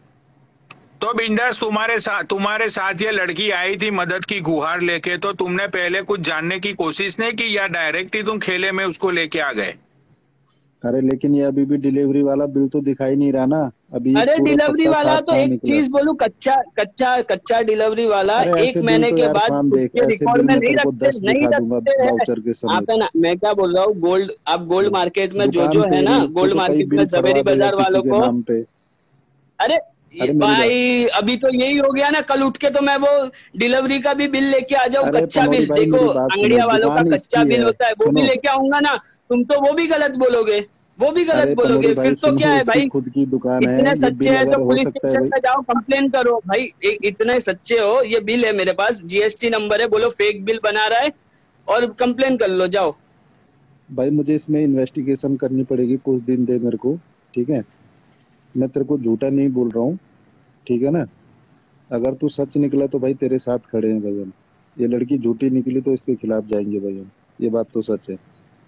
[SPEAKER 1] तो बिंदास तुम्हारे साथ ये लड़की आई थी मदद की गुहार लेके, तो तुमने पहले कुछ जानने की कोशिश नहीं की या डायरेक्ट ही तुम खेले में उसको लेके आ गए?
[SPEAKER 2] अरे लेकिन ये अभी भी डिलीवरी वाला बिल तो दिखाई नहीं रहा ना अभी।
[SPEAKER 3] अरे
[SPEAKER 2] पूरा
[SPEAKER 3] डिलीवरी
[SPEAKER 2] पक्का
[SPEAKER 3] वाला
[SPEAKER 2] साफ
[SPEAKER 3] तो
[SPEAKER 2] नहीं
[SPEAKER 3] एक
[SPEAKER 2] निकला।
[SPEAKER 3] चीज बोलूं, कच्चा डिलीवरी वाला
[SPEAKER 2] अरे
[SPEAKER 3] 1
[SPEAKER 2] ऐसे बिल
[SPEAKER 3] महीने
[SPEAKER 2] तो
[SPEAKER 3] के
[SPEAKER 2] यार
[SPEAKER 3] बाद
[SPEAKER 2] काम देख,
[SPEAKER 3] उसके
[SPEAKER 2] ऐसे
[SPEAKER 3] रिकॉर्ड
[SPEAKER 2] बिल
[SPEAKER 3] में
[SPEAKER 2] मैं
[SPEAKER 3] नहीं
[SPEAKER 2] तेरे को
[SPEAKER 3] रखते
[SPEAKER 2] 10 दिखा दूंगा
[SPEAKER 3] हैं।
[SPEAKER 2] वाउचर के
[SPEAKER 3] आप
[SPEAKER 2] समेत।
[SPEAKER 3] है ना, मैं क्या बोल रहा हूँ, गोल्ड, आप गोल्ड मार्केट में जो
[SPEAKER 2] दुकान
[SPEAKER 3] है ना,
[SPEAKER 2] तेरी,
[SPEAKER 3] गोल्ड
[SPEAKER 2] तू तो कई
[SPEAKER 3] मार्केट में
[SPEAKER 2] बिल
[SPEAKER 3] जवेरी
[SPEAKER 2] फरवा देगा
[SPEAKER 3] बाजार
[SPEAKER 2] किसी
[SPEAKER 3] वालों
[SPEAKER 2] के
[SPEAKER 3] को।
[SPEAKER 2] नाम पे।
[SPEAKER 3] अरे
[SPEAKER 2] अरे मेरी
[SPEAKER 3] भाई अभी तो यही हो गया ना, कल उठ के तो मैं वो डिलीवरी का भी बिल लेके आ जाऊं,
[SPEAKER 2] अरे
[SPEAKER 3] कच्चा
[SPEAKER 2] पनोड़ी
[SPEAKER 3] बिल।
[SPEAKER 2] भाई
[SPEAKER 3] देखो
[SPEAKER 2] मेरी बात सुनो,
[SPEAKER 3] अंगड़िया वालों का
[SPEAKER 2] दुकान
[SPEAKER 3] कच्चा
[SPEAKER 2] इसकी
[SPEAKER 3] बिल
[SPEAKER 2] है,
[SPEAKER 3] होता है, वो भी
[SPEAKER 2] सुनो।
[SPEAKER 3] लेके आऊंगा ना, तुम तो वो भी गलत बोलोगे, वो भी गलत
[SPEAKER 2] अरे
[SPEAKER 3] बोलोगे,
[SPEAKER 2] पनोड़ी भाई
[SPEAKER 3] फिर तो
[SPEAKER 2] सुनो,
[SPEAKER 3] क्या है
[SPEAKER 2] इसकी
[SPEAKER 3] भाई?
[SPEAKER 2] खुद की दुकान है,
[SPEAKER 3] इतने
[SPEAKER 2] ये
[SPEAKER 3] सच्चे
[SPEAKER 2] बिल
[SPEAKER 3] हैं तो
[SPEAKER 2] वगैरह हो
[SPEAKER 3] पुलिस
[SPEAKER 2] सकता है
[SPEAKER 3] स्टेशन
[SPEAKER 2] भाई।
[SPEAKER 3] से जाओ, कंप्लेन करो भाई। इतने सच्चे हो, ये बिल है मेरे पास, जीएसटी नंबर है, बोलो फेक बिल बना रहा है और कंप्लेन कर लो, जाओ।
[SPEAKER 2] भाई मुझे इसमें इन्वेस्टिगेशन करनी पड़ेगी, कुछ दिन दे मेरे को, ठीक है? मैं तेरे को झूठा नहीं बोल रहा हूँ, ठीक है ना? अगर तू सच निकला तो भाई तेरे साथ खड़े हैं भाई हम। ये लड़की झूठी निकली तो इसके खिलाफ जाएंगे भाई हम, ये बात तो सच है।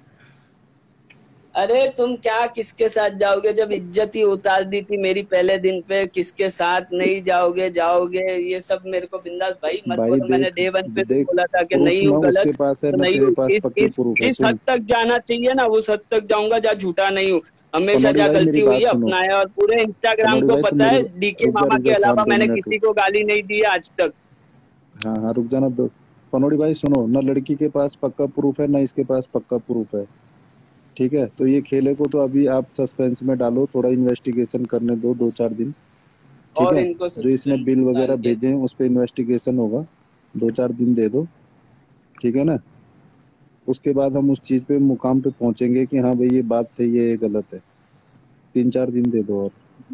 [SPEAKER 3] अरे तुम क्या किसके साथ जाओगे, जब इज्जत ही उतार दी थी मेरी पहले दिन पे, किसके साथ नहीं जाओगे जाओगे, ये सब मेरे को बिंदास भाई मत
[SPEAKER 2] भाई
[SPEAKER 3] बोलो। मैंने
[SPEAKER 2] देख,
[SPEAKER 3] डे वन पे भी
[SPEAKER 2] देख
[SPEAKER 3] बोला था कि
[SPEAKER 2] प्रूफ
[SPEAKER 3] नहीं
[SPEAKER 2] ना
[SPEAKER 3] हूँ
[SPEAKER 2] उसके
[SPEAKER 3] गलत,
[SPEAKER 2] पास है
[SPEAKER 3] तो
[SPEAKER 2] ना
[SPEAKER 3] नहीं
[SPEAKER 2] तेरे
[SPEAKER 3] हूँ।
[SPEAKER 2] पास पक्के
[SPEAKER 3] इस
[SPEAKER 2] प्रूफ है।
[SPEAKER 3] जिस हद
[SPEAKER 2] सुन
[SPEAKER 3] तक जाना चाहिए ना उस हद तक जाऊंगा जहाँ झूठा नहीं हूँ। हमेशा
[SPEAKER 2] पनोड़ी
[SPEAKER 3] जहाँ
[SPEAKER 2] भाई मेरी
[SPEAKER 3] गलती हुई
[SPEAKER 2] बात
[SPEAKER 3] है
[SPEAKER 2] सुनो,
[SPEAKER 3] अपनाया, और पूरे इंस्टाग्राम
[SPEAKER 2] पनोड़ी
[SPEAKER 3] को
[SPEAKER 2] भाई तुम
[SPEAKER 3] पता
[SPEAKER 2] मेरी
[SPEAKER 3] है डीके मामा
[SPEAKER 2] रुक
[SPEAKER 3] के
[SPEAKER 2] जा
[SPEAKER 3] अलावा
[SPEAKER 2] शांत एक
[SPEAKER 3] मैंने
[SPEAKER 2] मिनट रुक।
[SPEAKER 3] किसी को गाली नहीं दी है आज तक।
[SPEAKER 2] हाँ हाँ रुक जाना दो। पनोड़ी भाई सुनो, ना लड़की के पास पक्का प्रूफ है ना इसके पास पक्का प्रूफ है, ठीक है? तो ये खेले को तो अभी आप सस्पेंस में डालो, थोड़ा इन्वेस्टिगेशन करने दो, 2-4 दिन, ठीक
[SPEAKER 3] और
[SPEAKER 2] है?
[SPEAKER 3] इनको
[SPEAKER 2] जो इसने
[SPEAKER 3] सस्पेंड
[SPEAKER 2] बिल वगैरह
[SPEAKER 3] डाल के,
[SPEAKER 2] भेजे हैं उस पे इन्वेस्टिगेशन होगा, 2-4 दिन दे दो, ठीक है ना? उसके बाद हम उस चीज पे मुकाम पे पहुंचेंगे कि हाँ भाई ये बात सही है ये गलत है। 3-4 दिन दे दो और।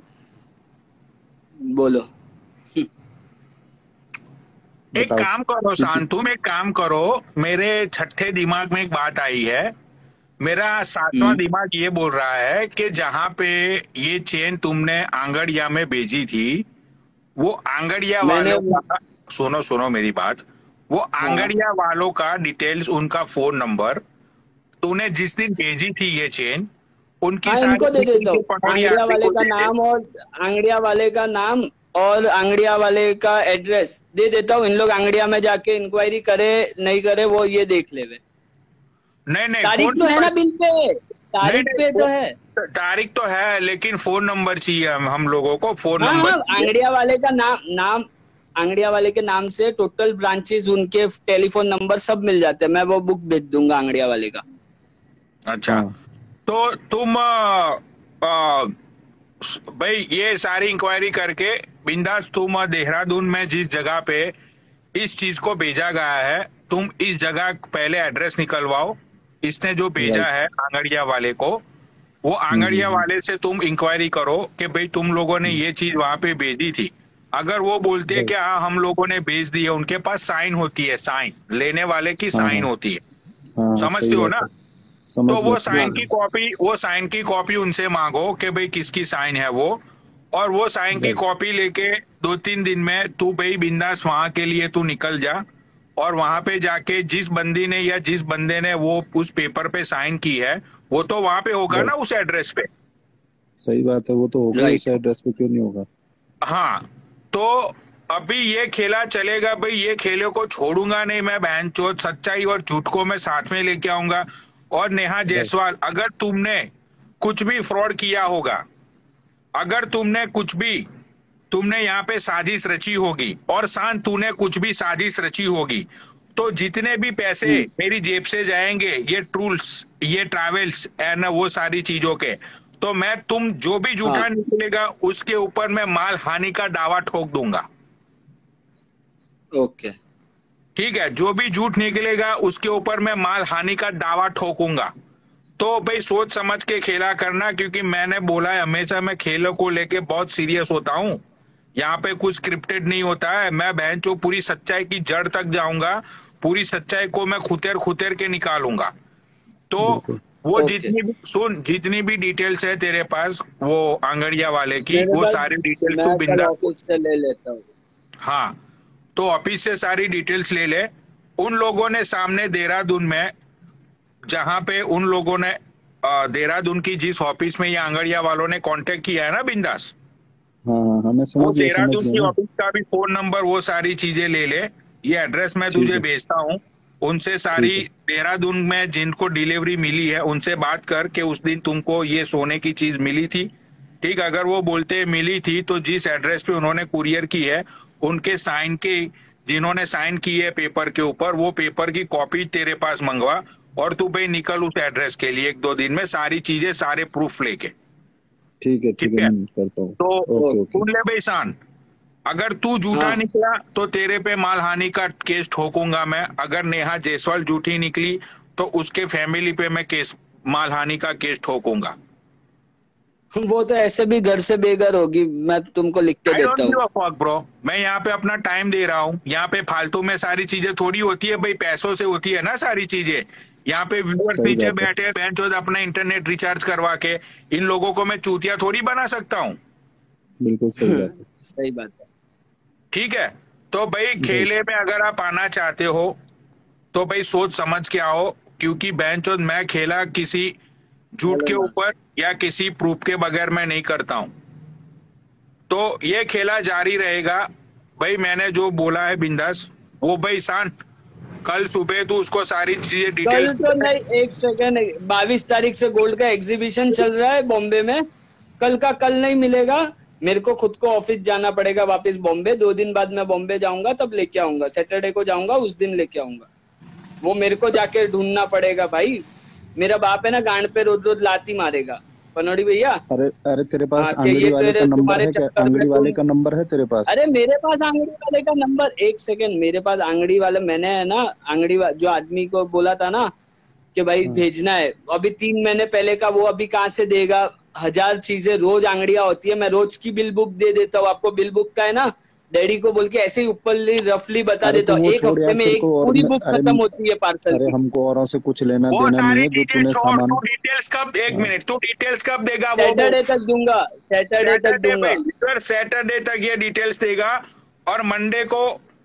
[SPEAKER 3] बोलो।
[SPEAKER 1] एक
[SPEAKER 2] बताओ।
[SPEAKER 1] काम करो
[SPEAKER 2] क्योंकि
[SPEAKER 1] शांत, तुम एक काम करो, मेरे छठे दिमाग में एक बात आई है। मेरा सातवां
[SPEAKER 3] हम्म।
[SPEAKER 1] दिमाग ये बोल रहा है कि जहां पे ये चेन तुमने आंगड़िया में भेजी थी, वो आंगड़िया
[SPEAKER 3] मैंने,
[SPEAKER 1] वालों का, सुनो सुनो मेरी बात, वो
[SPEAKER 3] हाँ
[SPEAKER 1] आंगड़िया वालों का डिटेल्स, उनका फोन नंबर, तूने जिस दिन भेजी थी ये चेन, उनकी
[SPEAKER 3] हाँ
[SPEAKER 1] सारी
[SPEAKER 3] इनको दे देता
[SPEAKER 1] डिटेल्स
[SPEAKER 3] हूँ,
[SPEAKER 1] पटोरी
[SPEAKER 3] आंगड़िया
[SPEAKER 1] आरती
[SPEAKER 3] वाले
[SPEAKER 1] को
[SPEAKER 3] का
[SPEAKER 1] दे दे।
[SPEAKER 3] नाम और आंगड़िया वाले का नाम और आंगड़िया वाले का एड्रेस दे देता हूँ। इन लोग आंगड़िया में जाके इंक्वायरी करे नहीं करे वो ये देख लेवे।
[SPEAKER 1] नहीं नहीं,
[SPEAKER 3] तारीख
[SPEAKER 1] फोन
[SPEAKER 3] तो है ना
[SPEAKER 1] नंबर,
[SPEAKER 3] बिल पे,
[SPEAKER 1] नहीं
[SPEAKER 3] तारीख
[SPEAKER 1] नहीं,
[SPEAKER 3] पे तो है।
[SPEAKER 1] तारीख तो है लेकिन फोन नंबर चाहिए, हम लोगों को फोन
[SPEAKER 3] हाँ
[SPEAKER 1] नंबर
[SPEAKER 3] हाँ,
[SPEAKER 1] चाहिए।
[SPEAKER 3] आंगड़िया वाले का नाम आंगड़िया वाले के नाम से टोटल ब्रांचेस, उनके टेलीफोन नंबर सब मिल जाते हैं। मैं वो बुक भेज दूंगा आंगड़िया वाले का।
[SPEAKER 1] अच्छा,
[SPEAKER 2] हाँ
[SPEAKER 1] तो तुम भाई ये सारी इंक्वायरी करके बिंदास तुम देहरादून में जिस जगह पे इस चीज को भेजा गया है, तुम इस जगह पहले एड्रेस निकलवाओ। इसने जो भेजा
[SPEAKER 2] राइट।
[SPEAKER 1] है आंगड़िया वाले को, वो आंगड़िया वाले से तुम इंक्वायरी करो कि भाई तुम लोगों ने ये चीज वहां पे भेजी थी। अगर वो बोलते हैं कि
[SPEAKER 2] राइट।
[SPEAKER 1] हाँ हम लोगों ने भेज दी है, उनके पास साइन होती है, साइन लेने वाले की
[SPEAKER 2] हाँ
[SPEAKER 1] साइन
[SPEAKER 2] हाँ
[SPEAKER 1] होती है,
[SPEAKER 2] हाँ हाँ,
[SPEAKER 1] समझते
[SPEAKER 2] सही
[SPEAKER 1] हो
[SPEAKER 2] बात
[SPEAKER 1] ना?
[SPEAKER 2] है, समझ
[SPEAKER 1] तो
[SPEAKER 2] गया
[SPEAKER 1] वो
[SPEAKER 2] समझ
[SPEAKER 1] साइन
[SPEAKER 2] गया।
[SPEAKER 1] की कॉपी, वो साइन की कॉपी उनसे मांगो कि भाई किसकी साइन है वो, और वो साइन की
[SPEAKER 2] राइट।
[SPEAKER 1] कॉपी लेके 2-3 दिन में तू भाई बिंदास वहां के लिए तू निकल जा, और वहां पे जाके जिस बंदी ने या जिस बंदे ने वो उस पेपर पे साइन की है, वो तो वहां पे होगा ना
[SPEAKER 2] राइट,
[SPEAKER 1] उस एड्रेस पे।
[SPEAKER 2] सही बात है, वो तो होगा ही, उस
[SPEAKER 3] राइट।
[SPEAKER 2] एड्रेस पे क्यों नहीं होगा?
[SPEAKER 1] हाँ, तो अभी ये खेला चलेगा भाई, ये खेले को छोड़ूंगा नहीं मैं, बहनचोद सच्चाई और झूठ को मैं साथ में लेके आऊंगा। और नेहा
[SPEAKER 2] राइट।
[SPEAKER 1] जायसवाल, अगर तुमने कुछ भी फ्रॉड किया होगा, अगर तुमने कुछ भी, तुमने यहाँ पे साजिश रची होगी, और शांत तूने कुछ भी साजिश रची होगी, तो जितने भी पैसे मेरी जेब से जाएंगे ये टूल्स, ये ट्रैवल्स एंड वो सारी चीजों के, तो मैं तुम जो भी झूठा
[SPEAKER 3] हाँ
[SPEAKER 1] निकलेगा उसके ऊपर मैं माल हानि का दावा ठोक दूंगा।
[SPEAKER 3] ओके।
[SPEAKER 1] ठीक है, जो भी झूठ निकलेगा उसके ऊपर मैं माल हानि का दावा ठोकूंगा। तो भाई सोच समझ के खेला करना, क्योंकि मैंने बोला है हमेशा मैं खेलों को लेके बहुत सीरियस होता हूं। यहाँ पे कुछ स्क्रिप्टेड नहीं होता है, मैं बहन चो पूरी सच्चाई की जड़ तक जाऊंगा, पूरी सच्चाई को मैं खुतेर खुतेर के निकालूंगा। तो
[SPEAKER 2] बिल्कुल।
[SPEAKER 1] वो
[SPEAKER 3] ओके,
[SPEAKER 1] जितनी भी सुन, जितनी भी डिटेल्स है तेरे पास वो आंगड़िया वाले की,
[SPEAKER 3] मेरे
[SPEAKER 1] वो
[SPEAKER 3] पास,
[SPEAKER 1] सारी डिटेल्स तू
[SPEAKER 3] मैं कल
[SPEAKER 1] बिंदा,
[SPEAKER 3] ऑफिस से ले लेता हूँ।
[SPEAKER 1] हाँ, तो ऑफिस से सारी डिटेल्स ले ले। उन लोगों ने सामने देहरादून में, जहां पे उन लोगों ने देहरादून की जिस ऑफिस में ये आंगड़िया वालों ने कांटेक्ट किया है ना बिंदास,
[SPEAKER 2] हाँ हाँ हाँ, मैं
[SPEAKER 1] वो
[SPEAKER 2] समझ
[SPEAKER 1] देहरादून की
[SPEAKER 2] गया ना।
[SPEAKER 1] ऑफिस का भी फोन नंबर, वो सारी चीजें ले ले। ये एड्रेस मैं
[SPEAKER 2] ठीक
[SPEAKER 1] तुझे
[SPEAKER 2] है।
[SPEAKER 1] भेजता हूँ, उनसे सारी
[SPEAKER 2] ठीक है।
[SPEAKER 1] देहरादून में जिनको डिलीवरी मिली है उनसे बात कर के उस दिन तुमको ये सोने की चीज मिली थी, ठीक, अगर वो बोलते मिली थी तो जिस एड्रेस पे उन्होंने कुरियर की है उनके साइन के, जिन्होंने साइन की है पेपर के ऊपर, वो पेपर की कॉपी तेरे पास मंगवा, और तू भाई निकल उस एड्रेस के लिए 1-2 दिन में सारी चीजें, सारे प्रूफ लेके।
[SPEAKER 2] ठीक है। ठीक
[SPEAKER 1] ठीक
[SPEAKER 2] है,
[SPEAKER 1] है,
[SPEAKER 2] मैं करता हूँ।
[SPEAKER 1] तो
[SPEAKER 2] ओके ओके।
[SPEAKER 1] सुन ले भाई शान, अगर तू झूठा
[SPEAKER 3] हाँ
[SPEAKER 1] निकला तो तेरे पे मालहानि का केस ठोकूंगा मैं, अगर नेहा जायसवाल झूठी निकली तो उसके फैमिली पे मैं केस, मालहानि का केस ठोकूंगा।
[SPEAKER 3] वो तो ऐसे भी घर से बेघर होगी, मैं तुमको लिख के
[SPEAKER 1] आई डोंट
[SPEAKER 3] देता
[SPEAKER 1] गिव
[SPEAKER 3] हूँ।
[SPEAKER 1] अ फक ब्रो, मैं यहाँ पे अपना टाइम दे रहा हूँ, यहाँ पे फालतू में सारी चीजें थोड़ी होती है भाई, पैसों से होती है ना सारी चीजें। यहाँ पे व्यूअर्स
[SPEAKER 2] सही
[SPEAKER 1] नीचे
[SPEAKER 2] बात है,
[SPEAKER 1] बैठे हैं बेंचोद अपना इंटरनेट रिचार्ज करवा के, इन लोगों को मैं चूतिया थोड़ी बना सकता हूँ।
[SPEAKER 2] बिल्कुल सही बात है।
[SPEAKER 3] सही बात है।
[SPEAKER 1] ठीक है, तो भाई
[SPEAKER 2] राइट,
[SPEAKER 1] खेले में अगर आप आना चाहते हो तो भाई सोच समझ के आओ, क्योंकि बेंचोद मैं खेला किसी झूठ के ऊपर या किसी प्रूफ के बगैर मैं नहीं करता हूँ। तो ये खेला जारी रहेगा भाई, मैंने जो बोला है बिंदास वो भाई शांत, कल सुबह तू उसको सारी चीजें
[SPEAKER 3] कल
[SPEAKER 1] डिटेल्स।
[SPEAKER 3] तो नहीं, एक सेकंड, 22 तारीख से गोल्ड का एग्जीबिशन चल रहा है बॉम्बे में। कल का कल नहीं मिलेगा, मेरे को खुद को ऑफिस जाना पड़ेगा वापस बॉम्बे। 2 दिन बाद मैं बॉम्बे जाऊंगा, तब लेके आऊंगा। सैटरडे को जाऊंगा, उस दिन लेके आऊंगा। वो मेरे को जाके ढूंढना पड़ेगा भाई। मेरा बाप है ना, गांड पे रोज रोज लाती मारेगा पनौड़ी भैया।
[SPEAKER 2] अरे अरे तेरे पास
[SPEAKER 3] हाँ, कि
[SPEAKER 2] आंगड़ी
[SPEAKER 3] ये
[SPEAKER 2] वाले का
[SPEAKER 3] तेरे
[SPEAKER 2] नंबर
[SPEAKER 3] तुम्हारे
[SPEAKER 2] है क्या?
[SPEAKER 3] चक्कर में
[SPEAKER 2] आंगड़ी वाले
[SPEAKER 3] तुम,
[SPEAKER 2] का नंबर है तेरे पास?
[SPEAKER 3] अरे मेरे पास आंगड़ी वाले का नंबर, एक सेकंड, मेरे पास आंगड़ी वाले, मैंने है ना जो आदमी को बोला था ना कि भाई
[SPEAKER 2] हाँ,
[SPEAKER 3] भेजना है, अभी 3 महीने पहले का, वो अभी कहाँ से देगा? 1000 चीजें रोज आंगड़ियां होती है, मैं रोज की बिल बुक दे देता हूँ आपको। बिल बुक का है ना, डैडी को बोल के ऐसे ही ऊपरली रफली बता
[SPEAKER 2] अरे
[SPEAKER 3] देता
[SPEAKER 2] तू
[SPEAKER 3] हूँ।
[SPEAKER 2] वो
[SPEAKER 3] एक
[SPEAKER 2] छोड़
[SPEAKER 3] हफ्ते
[SPEAKER 2] यार,
[SPEAKER 3] में
[SPEAKER 2] तेरे
[SPEAKER 3] एक
[SPEAKER 2] को और
[SPEAKER 3] पूरी बुक
[SPEAKER 2] अरे
[SPEAKER 3] खत्म होती है पार्सल
[SPEAKER 2] अरे
[SPEAKER 3] की।
[SPEAKER 2] हमको औरों से कुछ लेना
[SPEAKER 1] वो
[SPEAKER 2] देना नहीं
[SPEAKER 1] सारी
[SPEAKER 2] है, जो
[SPEAKER 1] चीजें
[SPEAKER 2] तूने
[SPEAKER 1] छोड़,
[SPEAKER 2] सामान।
[SPEAKER 1] तू डिटेल्स कब, एक
[SPEAKER 2] हाँ,
[SPEAKER 1] मिनट, तू डिटेल्स कब देगा? वो
[SPEAKER 3] सैटरडे तक दूंगा, सैटरडे तक
[SPEAKER 1] सैटरडे
[SPEAKER 3] दूंगा।
[SPEAKER 1] में, फिर सैटरडे तक ये डिटेल्स देगा, और मंडे को,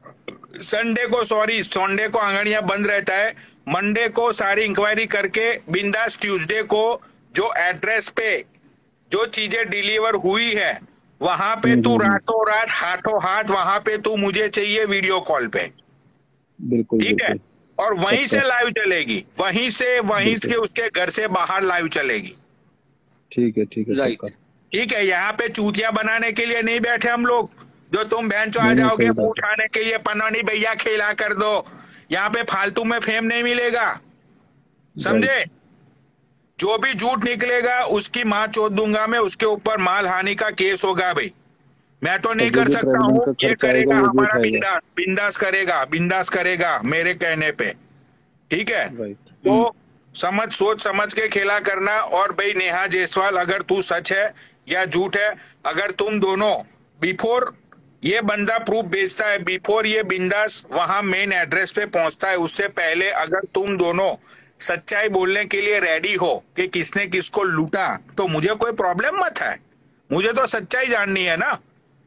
[SPEAKER 1] संडे को, सॉरी संडे को आंगड़ियां बंद रहता है। मंडे को सारी इंक्वायरी करके बिंदास, ट्यूसडे को जो एड्रेस पे जो चीजें डिलीवर हुई है वहां पे तू
[SPEAKER 2] हम्म।
[SPEAKER 1] रातों रात हाथों हाथ वहां पे तू मुझे चाहिए वीडियो कॉल पे।
[SPEAKER 2] बिल्कुल
[SPEAKER 1] ठीक है,
[SPEAKER 2] बिल्कुल,
[SPEAKER 1] और वहीं से
[SPEAKER 2] पक्का,
[SPEAKER 1] लाइव चलेगी, वहीं
[SPEAKER 2] बिल्कुल,
[SPEAKER 1] से उसके घर से बाहर लाइव चलेगी।
[SPEAKER 2] ठीक है,
[SPEAKER 3] राइट।
[SPEAKER 2] पक्का।
[SPEAKER 1] ठीक है, यहाँ पे चूतिया बनाने के लिए नहीं बैठे हम लोग, जो तुम बेंचो आ
[SPEAKER 2] नहीं नहीं,
[SPEAKER 1] जाओगे
[SPEAKER 2] सही
[SPEAKER 1] मुंह
[SPEAKER 2] बात है।
[SPEAKER 1] उठाने के लिए पनौनी भैया खेला कर दो। यहाँ पे फालतू में फेम नहीं मिलेगा, समझे?
[SPEAKER 2] राइट,
[SPEAKER 1] जो भी झूठ निकलेगा उसकी माँ चोद दूंगा मैं, उसके ऊपर माल हानि का केस होगा भाई। मैं तो नहीं
[SPEAKER 2] और जो
[SPEAKER 1] कर
[SPEAKER 2] जो
[SPEAKER 1] सकता
[SPEAKER 2] ट्रेवलिंग
[SPEAKER 1] हूँ,
[SPEAKER 2] का
[SPEAKER 1] ये
[SPEAKER 2] खर्चा आएगा
[SPEAKER 1] करेगा
[SPEAKER 2] वो भी
[SPEAKER 1] हमारा
[SPEAKER 2] उठाएगा।
[SPEAKER 1] बिंदास, बिंदास करेगा मेरे कहने पे। ठीक है,
[SPEAKER 2] राइट,
[SPEAKER 1] तो सोच समझ के खेला करना। और भाई नेहा जायसवाल, अगर तू सच है या झूठ है, अगर तुम दोनों बिफोर ये बंदा प्रूफ बेचता है, बिफोर ये बिंदास वहां मेन एड्रेस पे पहुंचता है, उससे पहले अगर तुम दोनों सच्चाई बोलने के लिए रेडी हो कि किसने किसको लूटा, तो मुझे कोई प्रॉब्लम मत है, मुझे तो सच्चाई जाननी है ना।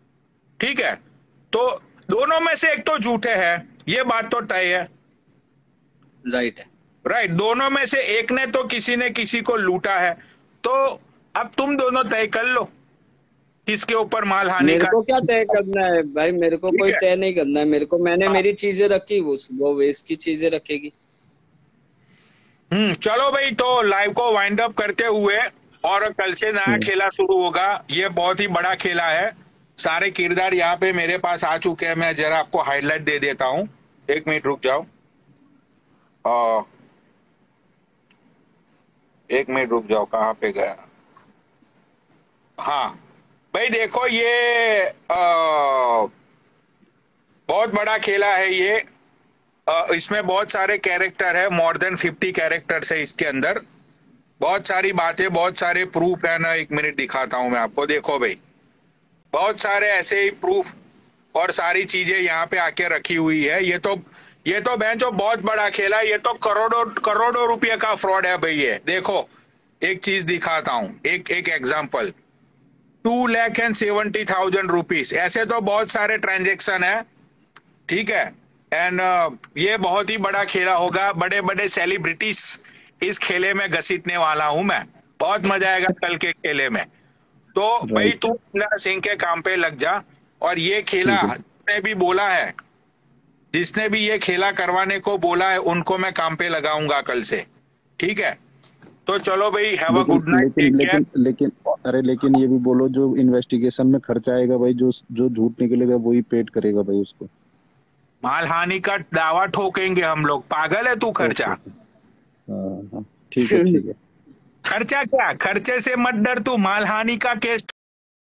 [SPEAKER 1] ठीक है, तो दोनों में से एक तो झूठे है, ये बात तो तय है।
[SPEAKER 3] राइट है।
[SPEAKER 1] राइट, दोनों में से एक ने तो किसी ने किसी को लूटा है, तो अब तुम दोनों तय कर लो किसके ऊपर माल हानि
[SPEAKER 3] मेरे
[SPEAKER 1] का।
[SPEAKER 3] को क्या तय करना है भाई? मेरे को
[SPEAKER 1] ठीक
[SPEAKER 3] कोई
[SPEAKER 1] है,
[SPEAKER 3] तय नहीं करना है। मेरे को, मैंने मेरी चीजें रखी, वो वेस्ट की चीजें रखेगी।
[SPEAKER 1] चलो भाई, तो लाइव को वाइंड अप करते हुए, और कल से नया खेला शुरू होगा, ये बहुत ही बड़ा खेला है। सारे किरदार यहाँ पे मेरे पास आ चुके हैं, मैं जरा आपको हाईलाइट दे देता हूँ। 1 मिनट रुक जाओ, 1 मिनट रुक जाओ, कहाँ पे गया? हाँ भाई देखो, ये बहुत बड़ा खेला है ये। इसमें बहुत सारे कैरेक्टर है, मोर देन 50 कैरेक्टर्स है इसके अंदर। बहुत सारी बातें, बहुत सारे प्रूफ है ना। 1 मिनट दिखाता हूं मैं आपको, देखो भाई, बहुत सारे ऐसे ही प्रूफ और सारी चीजें यहाँ पे आके रखी हुई है। ये तो बेंचो बहुत बड़ा खेला है, ये तो करोड़ों रुपये का फ्रॉड है भाई। ये देखो, एक चीज दिखाता हूँ, एक एग्जाम्पल, 2,70,000 रुपीज। ऐसे तो बहुत सारे ट्रांजेक्शन है, ठीक है। एंड ये बहुत ही बड़ा खेला होगा, बड़े बड़े सेलिब्रिटीज इस खेले में घसीटने वाला हूं मैं, बहुत मजा आएगा कल के खेले में। तो भाई
[SPEAKER 2] राइट,
[SPEAKER 1] तू इंदिरा सिंह के काम पे लग जा, और ये खेला
[SPEAKER 2] ठीक है,
[SPEAKER 1] जिसने भी बोला है, जिसने भी ये खेला करवाने को बोला है, उनको मैं काम पे लगाऊंगा कल से। ठीक है, तो चलो भाई, हैव अ
[SPEAKER 2] लेकिन
[SPEAKER 1] गुड नाइट,
[SPEAKER 2] लेकिन
[SPEAKER 1] टेक केयर।
[SPEAKER 2] लेकिन लेकिन अरे लेकिन ये भी बोलो, जो इन्वेस्टिगेशन में खर्चा आएगा भाई, जो जो झूठ निकलेगा वही पेड करेगा भाई उसको।
[SPEAKER 1] माल हानि का दावा ठोकेंगे हम लोग, पागल है तू?
[SPEAKER 2] ओके
[SPEAKER 1] खर्चा,
[SPEAKER 2] ओके, हाँ हाँ, ठीक है, ठीक है।
[SPEAKER 1] खर्चा क्या, खर्चे से मत डर तू, माल हानि का केस